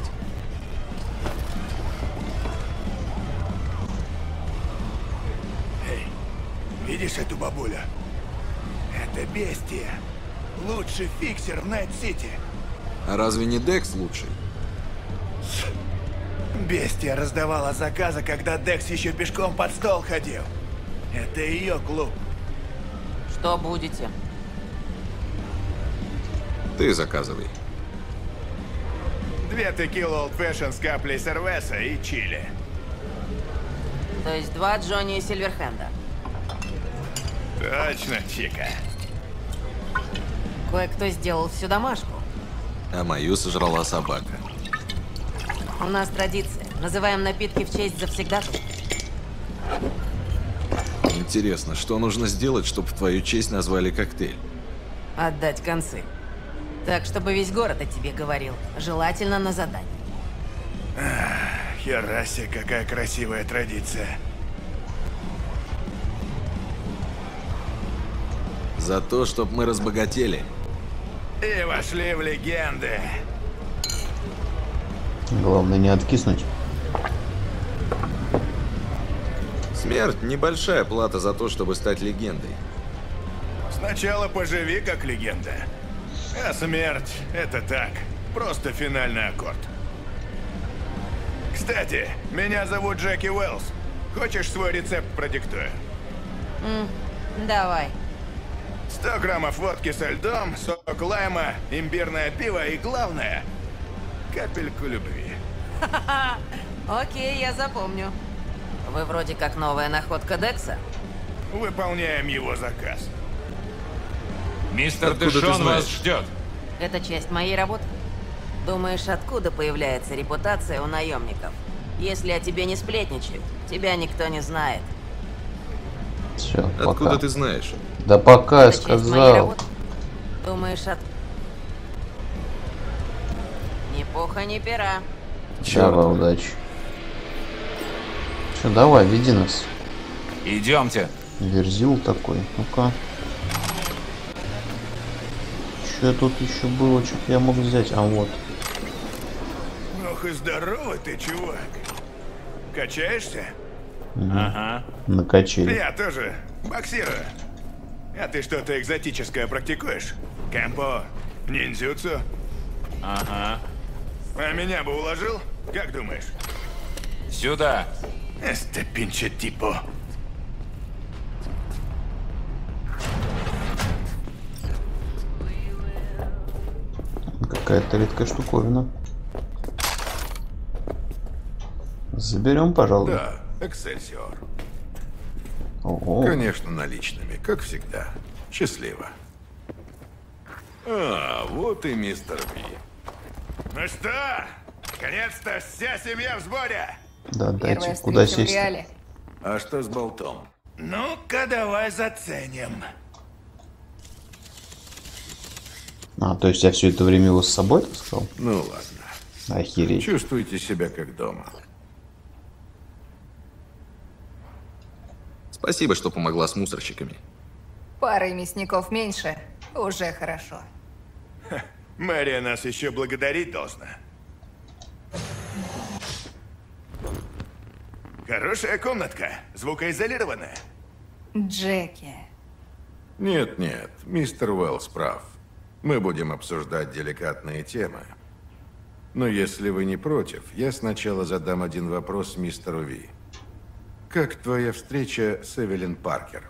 Эй, видишь эту бабулю? Это бестия. Лучший фиксер в Найт-Сити. А разве не Декс лучший? Бестия раздавала заказы, когда Декс еще пешком под стол ходил. Это ее клуб. Что будете? Ты заказывай. 2 текилы Old Fashion с каплей сервеса и чили. То есть 2 Джонни и Сильверхенда. Точно, Чика. Кое-кто сделал всю домашку. А мою сожрала собака. У нас традиция. Называем напитки в честь завсегдатаев. Интересно, что нужно сделать, чтобы в твою честь назвали коктейль? Отдать концы. Так, чтобы весь город о тебе говорил. Желательно на задании. Хераси, какая красивая традиция. За то, чтобы мы разбогатели. И вошли в легенды. Главное не откиснуть. Смерть – небольшая плата за то, чтобы стать легендой. Сначала поживи как легенда. А смерть – это так. Просто финальный аккорд. Кстати, меня зовут Джеки Уэллс. Хочешь свой рецепт продиктую? Давай. 100 граммов водки со льдом, сок лайма, имбирное пиво и, главное, капельку любви. Окей, я запомню. Вы вроде как новая находка Декса? Выполняем его заказ. Мистер Откуда ты Дэшон знаешь? вас ждет. Это часть моей работы. Думаешь, откуда появляется репутация у наемников? Если о тебе не сплетничают, тебя никто не знает. Все, Откуда пока. ты знаешь? Да пока я Это часть моей сказал. работы. Думаешь, Ни пуха, ни пера. Чава, удачи. Че, давай, веди нас. Идемте. Верзил такой. Ну-ка. Что тут еще было? Что-то я мог взять. А вот. Ну Ох и здоровый ты, чувак. Качаешься? Ага. Накачали. Я тоже боксирую. А ты что-то экзотическое практикуешь? Кэмпо? Ниндзюцу? Ага. А меня бы уложил? Как думаешь? Сюда. Este pinche tipo. Какая-то редкая штуковина. Заберем, пожалуй. Да, Эксельсиор. Ого. Конечно, наличными, как всегда. Счастливо. А, вот и мистер Би. Ну что? Наконец-то вся семья в сборе! Да, дайте, куда сесть? А что с болтом? Ну-ка, давай заценим. А, то есть я все это время его с собой таскал? Ну ладно. Охереть. Чувствуйте себя как дома. Спасибо, что помогла с мусорщиками. Парой мясников меньше, уже хорошо. Мэрия нас еще благодарить должна. Хорошая комнатка, звукоизолированная. Джеки. Нет, мистер Уэллс прав. Мы будем обсуждать деликатные темы. Но если вы не против, я сначала задам один вопрос мистеру Ви. Как твоя встреча с Эвелин Паркер?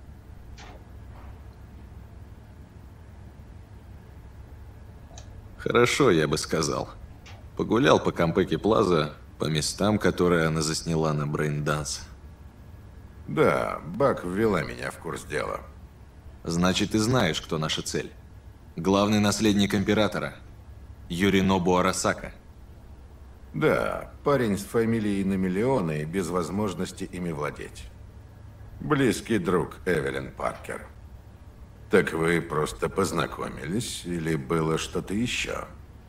Хорошо, я бы сказал. Погулял по Кампеке Плаза, по местам, которые она засняла на Брейнданс. Да, Бак ввела меня в курс дела. Значит, ты знаешь, кто наша цель. Главный наследник императора. Юринобу Арасака. Да, парень с фамилией на миллионы и без возможности ими владеть. Близкий друг Эвелин Паркер. Так вы просто познакомились или было что-то еще?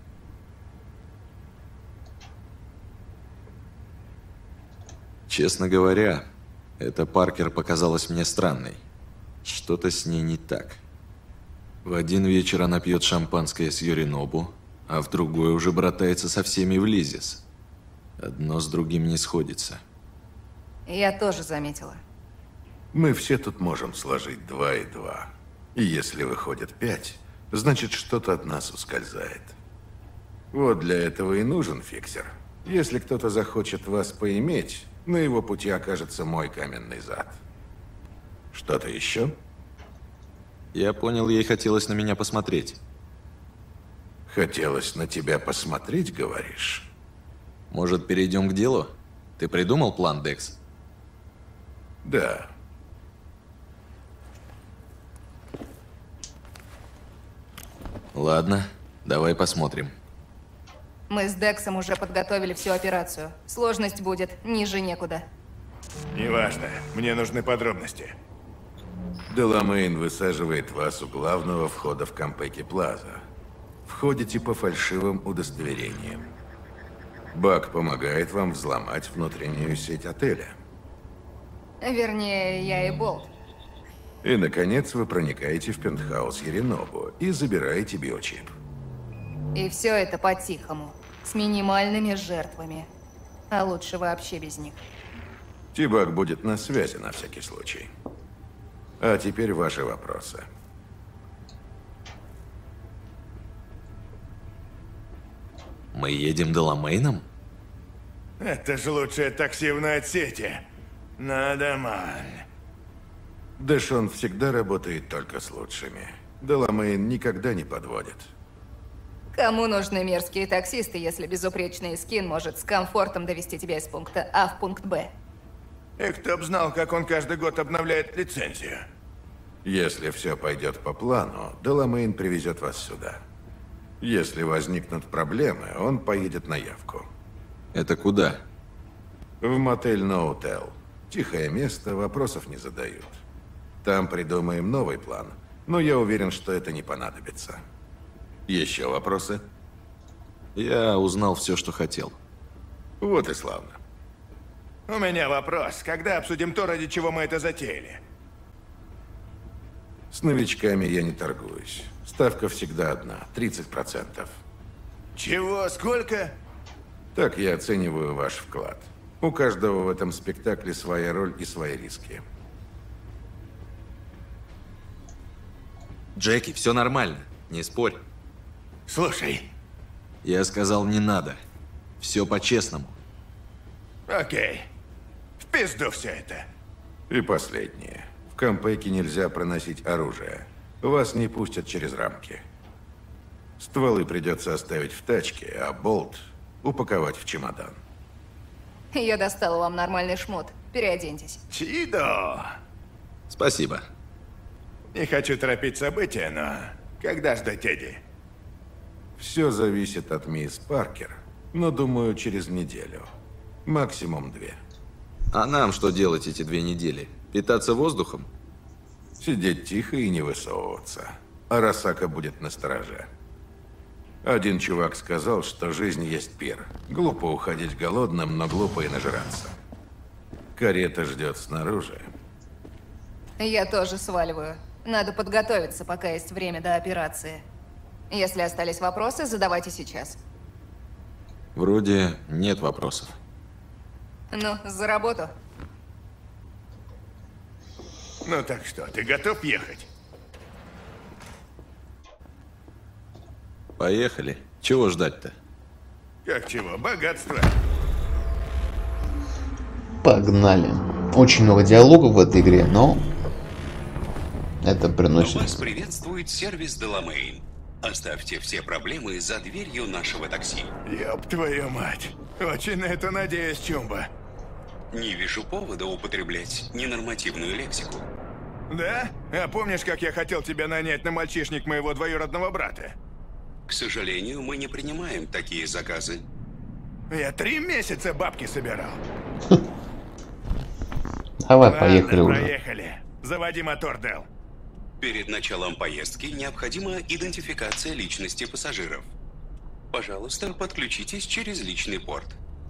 Честно говоря, эта Паркер показалась мне странной. Что-то с ней не так. В один вечер она пьет шампанское с Юринобу, а в другой уже братается со всеми в Лизис. Одно с другим не сходится. Я тоже заметила. Мы все тут можем сложить 2 и 2. И если выходит 5, значит что-то от нас ускользает. Вот для этого и нужен фиксер. Если кто-то захочет вас поиметь, на его пути окажется мой каменный зад. Что-то еще? Я понял, ей хотелось на меня посмотреть. Хотелось на тебя посмотреть, говоришь? Может, перейдем к делу? Ты придумал план, Декс? Да. Ладно, давай посмотрим. Мы с Дексом уже подготовили всю операцию. Сложность будет ниже некуда. Неважно, мне нужны подробности. Деламейн высаживает вас у главного входа в Кампеке Плаза. Входите по фальшивым удостоверениям. Бак помогает вам взломать внутреннюю сеть отеля. Вернее, я и Болт. И, наконец, вы проникаете в пентхаус Юринобу и забираете биочип. И все это по-тихому, с минимальными жертвами. А лучше вообще без них. Тибак будет на связи на всякий случай. А теперь ваши вопросы. Мы едем Деламейном? Это же лучшее такси в Найт-Сити. Надо, ман. Дэшон всегда работает только с лучшими. Деламейн никогда не подводит. Кому нужны мерзкие таксисты, если безупречный скин может с комфортом довести тебя из пункта А в пункт Б? И кто б знал, как он каждый год обновляет лицензию. Если все пойдет по плану, Деламейн привезет вас сюда. Если возникнут проблемы, он поедет на явку. Это куда? В мотель Ноутел. Тихое место, вопросов не задают. Там придумаем новый план, но я уверен, что это не понадобится. Еще вопросы? Я узнал все, что хотел. Вот и славно. У меня вопрос. Когда обсудим то, ради чего мы это затеяли? С новичками я не торгуюсь. Ставка всегда одна – 30%. Чего? Сколько? Так я оцениваю ваш вклад. У каждого в этом спектакле своя роль и свои риски. Джеки, все нормально, не спорь. Слушай. Я сказал, не надо. Все по-честному. Окей. В пизду все это. И последнее. В Кампеке нельзя проносить оружие. Вас не пустят через рамки. Стволы придется оставить в тачке, а болт упаковать в чемодан. Я достала вам нормальный шмот. Переоденьтесь. Чидо! Спасибо. Не хочу торопить события, но когда ждать Эдди? Все зависит от мисс Паркер, но думаю, через неделю. Максимум 2. А нам что делать эти 2 недели? Питаться воздухом? Сидеть тихо и не высовываться. Арасака будет настороже. Один чувак сказал, что жизнь есть пир. Глупо уходить голодным, но глупо и нажраться. Карета ждет снаружи. Я тоже сваливаю. Надо подготовиться, пока есть время до операции. Если остались вопросы, задавайте сейчас. Вроде нет вопросов. Ну, за работу. Ну так что, ты готов ехать? Поехали. Чего ждать-то? Как чего? Богатство. Погнали. Очень много диалогов в этой игре, но это приносит... Вас приветствует сервис Деламейн. Оставьте все проблемы за дверью нашего такси. Ёб твою мать. Очень на это надеюсь, Чумба. Не вижу повода употреблять ненормативную лексику. Да? А помнишь, как я хотел тебя нанять на мальчишник моего двоюродного брата? К сожалению, мы не принимаем такие заказы. Я 3 месяца бабки собирал. Давай, поехали уже. Проехали. Заводи мотор, Дел. Перед началом поездки необходима идентификация личности пассажиров. Пожалуйста, подключитесь через личный порт.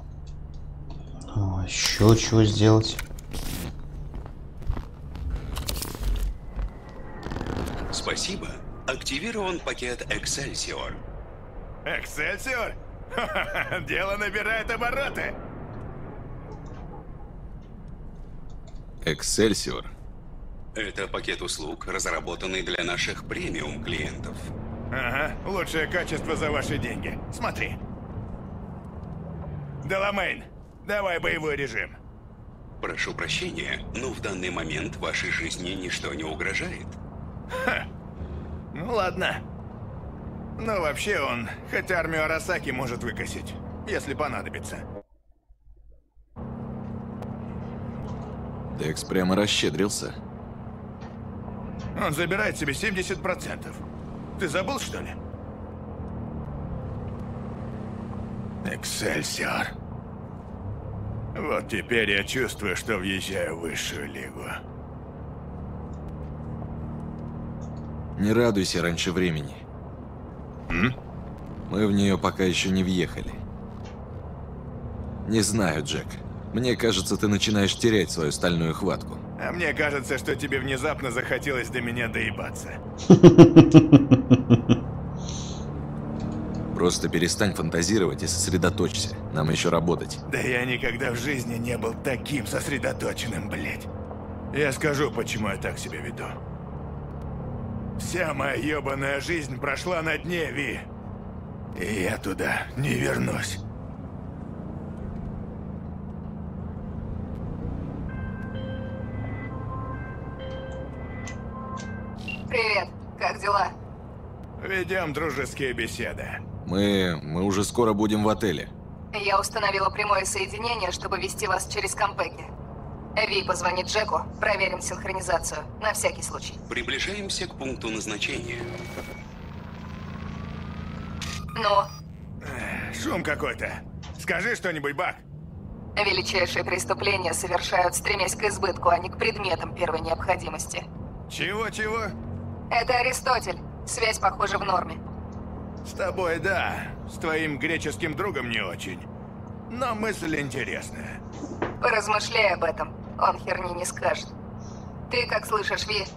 Еще чего сделать? Спасибо. Активирован пакет Excelsior. Excelsior? Дело набирает обороты. Excelsior. Это пакет услуг, разработанный для наших премиум клиентов. Ага, лучшее качество за ваши деньги. Смотри. Деламейн, давай боевой режим. Прошу прощения, но в данный момент вашей жизни ничто не угрожает. Ха. Ну ладно. Но вообще он хоть армию Арасаки может выкосить, если понадобится. Декс прямо расщедрился. Он забирает себе 70%. Ты забыл, что ли? Excelsior. Вот теперь я чувствую, что въезжаю в высшую лигу. Не радуйся раньше времени. Мы в нее пока еще не въехали. Не знаю, Джек. Мне кажется, ты начинаешь терять свою стальную хватку. А мне кажется, что тебе внезапно захотелось до меня доебаться. Просто перестань фантазировать и сосредоточься. Нам еще работать. Да я никогда в жизни не был таким сосредоточенным, блядь. Я скажу, почему я так себя веду. Вся моя ебаная жизнь прошла на дне, Ви. И я туда не вернусь. Привет, как дела? Ведем дружеские беседы. Мы уже скоро будем в отеле. Я установила прямое соединение, чтобы вести вас через Кампеки. Ви позвонит Джеку, проверим синхронизацию, на всякий случай. Приближаемся к пункту назначения. Ну? Шум какой-то. Скажи что-нибудь, Бак. Величайшие преступления совершают, стремясь к избытку, а не к предметам первой необходимости. Чего-чего? Это Аристотель. Связь, похоже, в норме. С тобой, да. С твоим греческим другом не очень. Но мысль интересная. Поразмышляй об этом. Он херни не скажет. Ты как слышишь, Ви?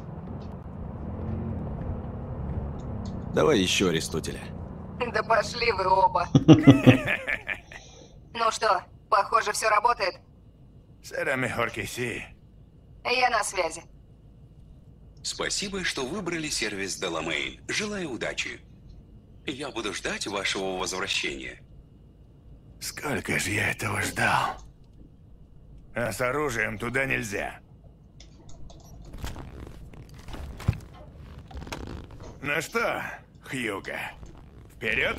Давай еще Аристотеля. Да пошли вы оба. Ну что, похоже, все работает. Será mejor que sí. Я на связи. Спасибо, что выбрали сервис Деламейн. Желаю удачи. Я буду ждать вашего возвращения. Сколько же я этого ждал. А с оружием туда нельзя. Ну что, Хьюго, вперед?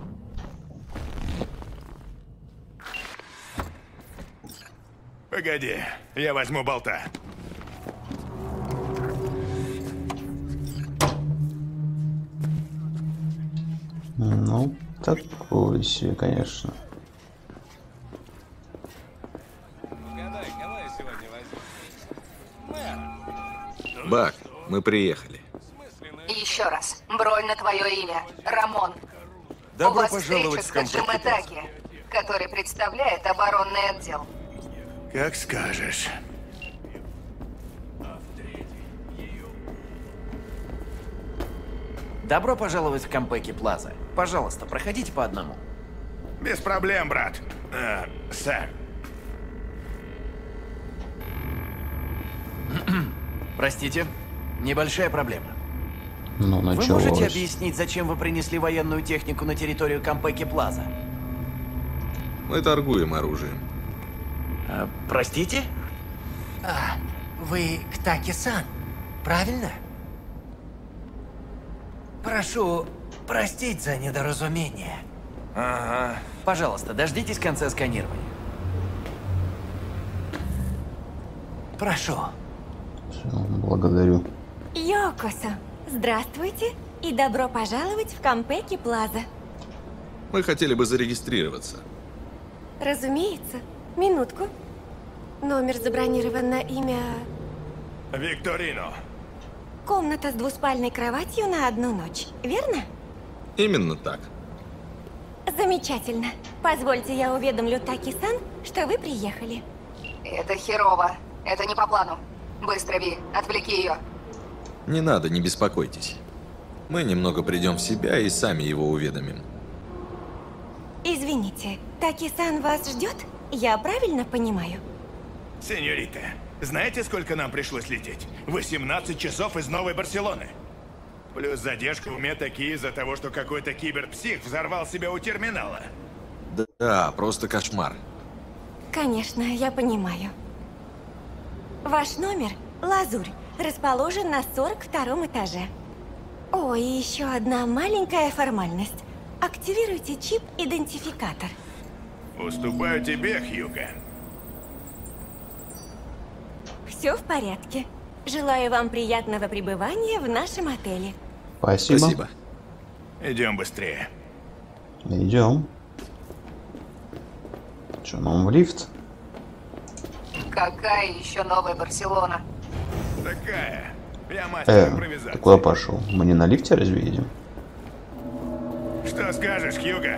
Погоди, я возьму болта. Ну, такое себе, конечно. Бак, мы приехали. Еще раз. Бронь на твое имя. Рамон. Добро У вас пожаловать встреча в с комплекте Таджиматаки, который представляет оборонный отдел. Как скажешь. Добро пожаловать в Кампеки Плаза. Пожалуйста, проходите по одному. Без проблем, брат. Сэр. Простите, небольшая проблема. Ну, Вы началось. можете объяснить, зачем вы принесли военную технику на территорию Кампеки Плаза? Мы торгуем оружием. Простите? Вы Ктаки-сан, правильно? Прошу простить за недоразумение. Ага. Пожалуйста, дождитесь конца сканирования. Прошу. Всё, благодарю. Йокосо, здравствуйте и добро пожаловать в Кампеки Плаза. Мы хотели бы зарегистрироваться. Разумеется. Минутку. Номер забронирован на имя... Викторино. Комната с двуспальной кроватью на одну ночь, верно? Именно так. Замечательно. Позвольте, я уведомлю Таки-сан, что вы приехали. Это херово. Это не по плану. Быстро, Ви, отвлеки ее. Не надо, не беспокойтесь. Мы немного придем в себя и сами его уведомим. Извините, Таки-сан вас ждет? Я правильно понимаю? Сеньорита, знаете, сколько нам пришлось лететь? 18 часов из Новой Барселоны. Плюс задержка у меня такие из-за того, что какой-то киберпсих взорвал себя у терминала. Да, просто кошмар. Конечно, я понимаю. Ваш номер – Лазурь, расположен на 42-м этаже. О, и еще одна маленькая формальность. Активируйте чип-идентификатор. Уступаю тебе, Хьюго. Все в порядке. Желаю вам приятного пребывания в нашем отеле. Спасибо. Идем быстрее. Идем. Что, нам в лифт? Какая еще Новая Барселона? Такая. Я мастер импровизации. Ты куда пошел? Мы не на лифте разве едем? Что скажешь, Хьюго?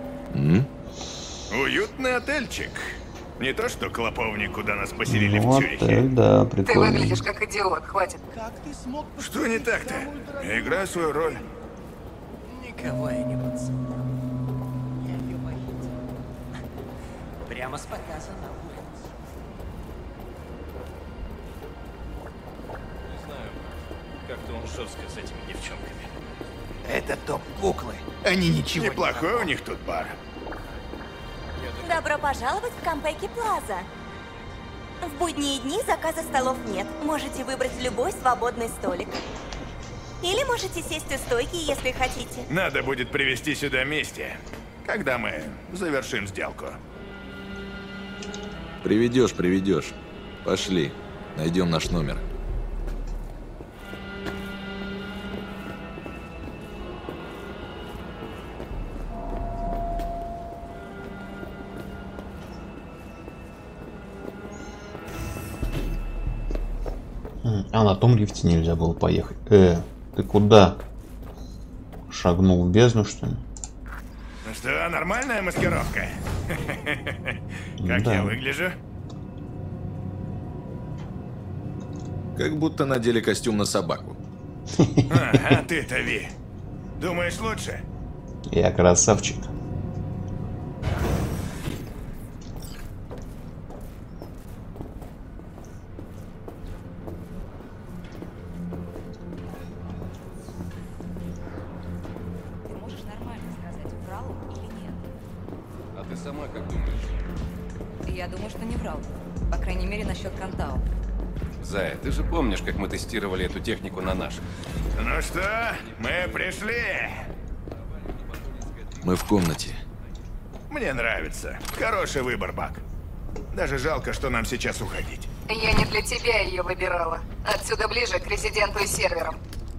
Уютный отельчик. Не то что клоповник, куда нас поселили в Цюрихе. Отель, да, Ты прикольно. выглядишь как идиот, хватит. Что не так-то? Я играю свою роль. Никого я не подсуну. Я ее боюсь. Прямо с показа на улицу. Не знаю, как-то он жестко с этими девчонками. Это топ-куклы. Они ничего не Неплохой у них тут бар. Добро пожаловать в Кампеки Плаза. В будние дни заказа столов нет. Можете выбрать любой свободный столик. Или можете сесть у стойки, если хотите. Надо будет привезти сюда Мисти, когда мы завершим сделку. Приведешь, приведешь. Пошли, найдем наш номер. А на том лифте нельзя было поехать. Ты куда? Шагнул в бездну, что ли? Ну что, нормальная маскировка? Как Да. я выгляжу? Как будто надели костюм на собаку. А ты-то, Ви, думаешь лучше? Я красавчик. сама как думаешь? Я думаю, что не врал. По крайней мере, насчет Кантау. Зая, ты же помнишь, как мы тестировали эту технику на наших? Ну что, мы пришли. Мы в комнате. Мне нравится. Хороший выбор, Бак. Даже жалко, что нам сейчас уходить. Я не для тебя ее выбирала. Отсюда ближе к резиденту и серверам.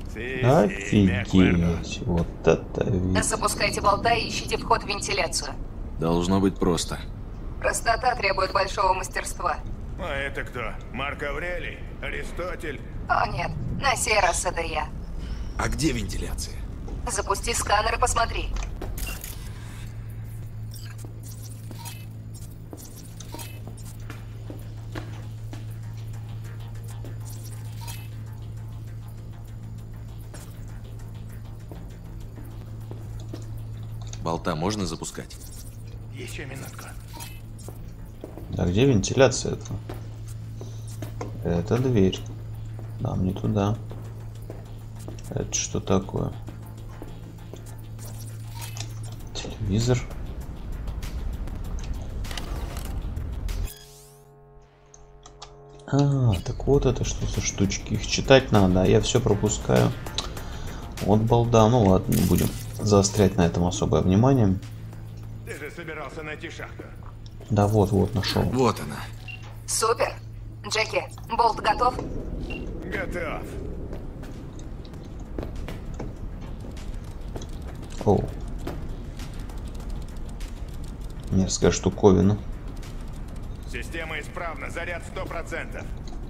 Офигеть. Вот это вид. Запускайте болта и ищите вход в вентиляцию. Должно быть просто. Простота требует большого мастерства. А это кто? Марк Аврелий? Аристотель? О нет, на сей раз это я. А где вентиляция? Запусти сканер и посмотри. Болта можно запускать? Еще минутку. А где вентиляция-то? Это дверь. Нам не туда. Это что такое? Телевизор. А, так вот это что за штучки. Их читать надо, а я все пропускаю. Вот балда. Ну ладно, не будем заострять на этом особое внимание. Ты же собирался найти шахту. Да вот нашел. Вот она. Супер. Джеки, болт готов? Готов. Оу. Мерзкая штуковина. Система исправна, заряд 100%.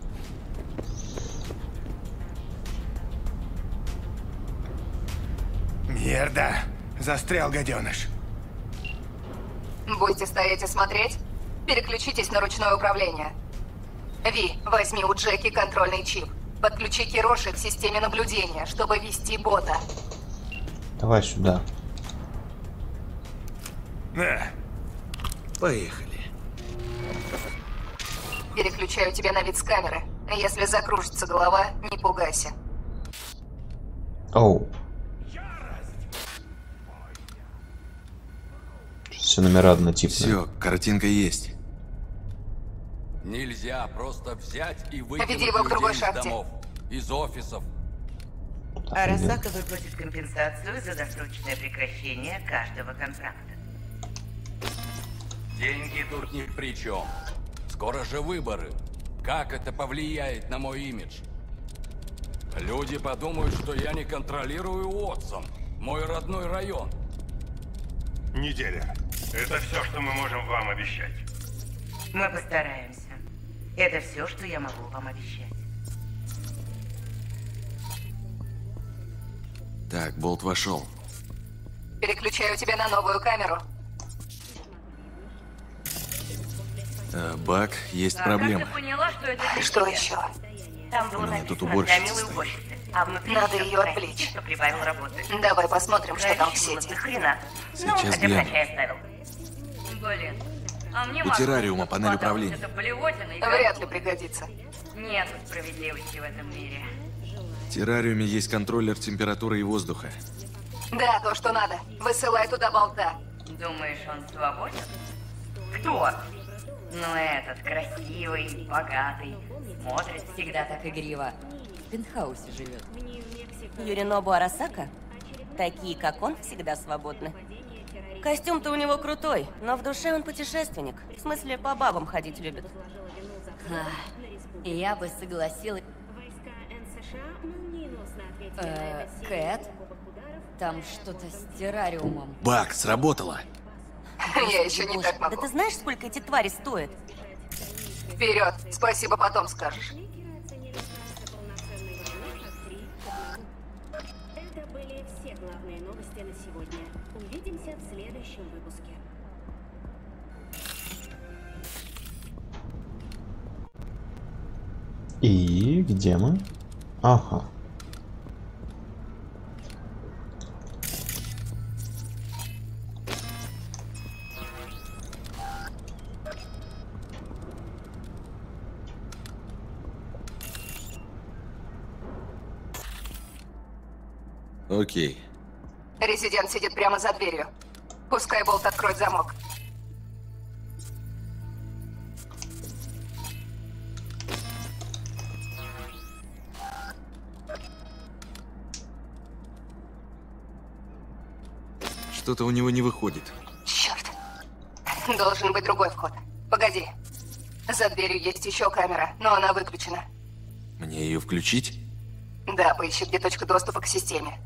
Мерда! Застрял гаденыш. Будете стоять и смотреть? Переключитесь на ручное управление. Ви, возьми у Джеки контрольный чип. Подключи Кироши к системе наблюдения, чтобы вести бота. Давай сюда. На. Поехали. Переключаю тебя на вид с камеры. Если закружится голова, не пугайся. Оу. Все номера однотипные. Все, картинка есть. Нельзя просто взять и Веди выкинуть его к другой людей из шахте. домов, из офисов. Арасака выплатит компенсацию за досрочное прекращение каждого контракта. Деньги тут ни при чем. Скоро же выборы. Как это повлияет на мой имидж? Люди подумают, что я не контролирую Уотсон, мой родной район. Неделя. Это все, что мы можем вам обещать. Мы постараемся. Это все, что я могу вам обещать. Так, болт вошел. Переключаю тебя на новую камеру. Бак, есть проблема. Как ты поняла, что это... Что еще? Там было У меня тут написано уборщица «Для милой стоит». уборщицы», а внутри Надо еще ее фотография, отвлечь. что прибавил работы. Давай посмотрим, что там в Красиво, сети. до хрена. Сейчас хотя гляну. врача я ставил. Блин. А мне У террариума панель управления. Это блевотина и Вряд ли пригодится. Нет справедливости в этом мире. В террариуме есть контроллер температуры и воздуха. Да, то, что надо. Высылай туда болта. Думаешь, он свободен? Кто? Ну этот, красивый, богатый. Смотрит Всегда так игриво. В пентхаусе живет. Юринобу Арасака? Такие, как он, всегда свободны. Костюм-то у него крутой, но в душе он путешественник. В смысле, по бабам ходить любит. Я бы согласилась. Кэт? Там что-то с террариумом. Бак, сработало. Я еще не так Да могу. ты знаешь, сколько эти твари стоят? Вперед. Спасибо, потом скажешь. Это были все главные новости на сегодня. Увидимся в следующем выпуске. И где мы? Ага. Окей. Резидент сидит прямо за дверью. Пускай болт откроет замок. Что-то у него не выходит. Черт. Должен быть другой вход. Погоди. За дверью есть еще камера, но она выключена. Мне ее включить? Да, поищи, где точка доступа к системе.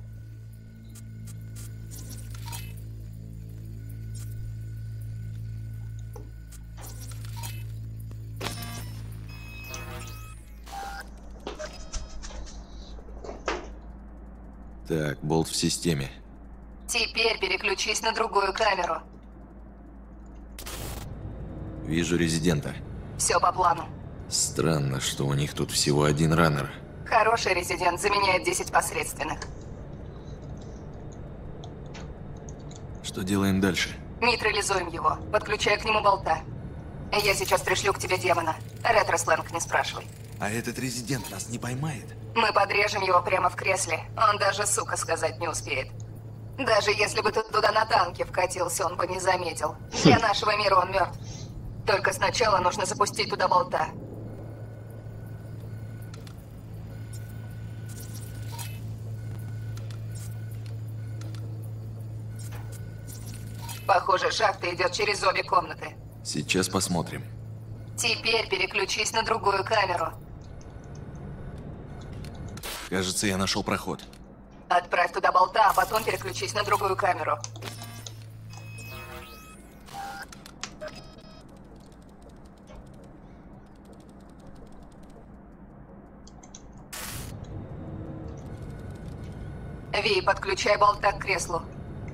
Так, болт в системе. Теперь переключись на другую камеру. Вижу резидента. Все по плану. Странно, что у них тут всего один раннер. Хороший резидент заменяет 10 посредственных. Что делаем дальше? Нейтрализуем его. Подключай к нему болта. Я сейчас пришлю к тебе демона. Ретро-сленг не спрашивай. А этот резидент нас не поймает? Мы подрежем его прямо в кресле. Он даже сука сказать не успеет. Даже если бы ты туда на танке вкатился, он бы не заметил. Для нашего мира он мертв. Только сначала нужно запустить туда болта. Похоже, шахта идет через обе комнаты. Сейчас посмотрим. Теперь переключись на другую камеру. Кажется, я нашел проход. Отправь туда болта, а потом переключись на другую камеру. Ви, подключай болта к креслу.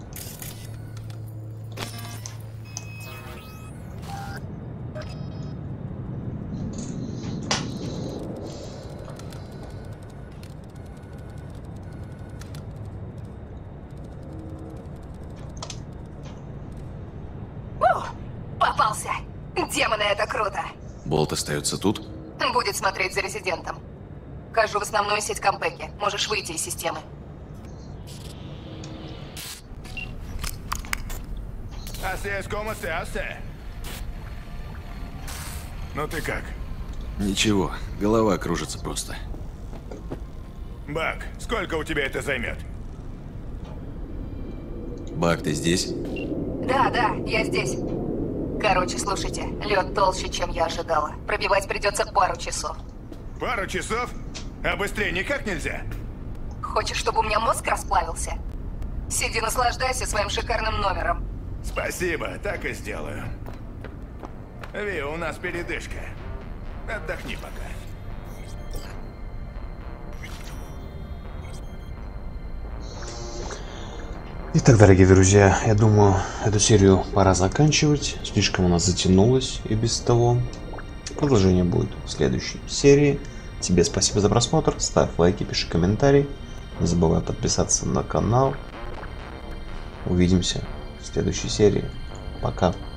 Попался! Демоны, это круто! Болт остается тут? Будет смотреть за резидентом. Хожу в основную сеть Кампеки. Можешь выйти из системы. Ну ты как? Ничего, голова кружится просто. Бак, сколько у тебя это займет? Бак, ты здесь? Да, я здесь. Короче, слушайте, лед толще, чем я ожидала. Пробивать придется пару часов. Пару часов? А быстрее никак нельзя? Хочешь, чтобы у меня мозг расплавился? Сиди, наслаждайся своим шикарным номером. Спасибо, так и сделаю. Ви, у нас передышка. Отдохни пока. Итак, дорогие друзья, я думаю, эту серию пора заканчивать. Слишком она затянулась и без того. Продолжение будет в следующей серии. Тебе спасибо за просмотр. Ставь лайки, пиши комментарий. Не забывай подписаться на канал. Увидимся в следующей серии. Пока.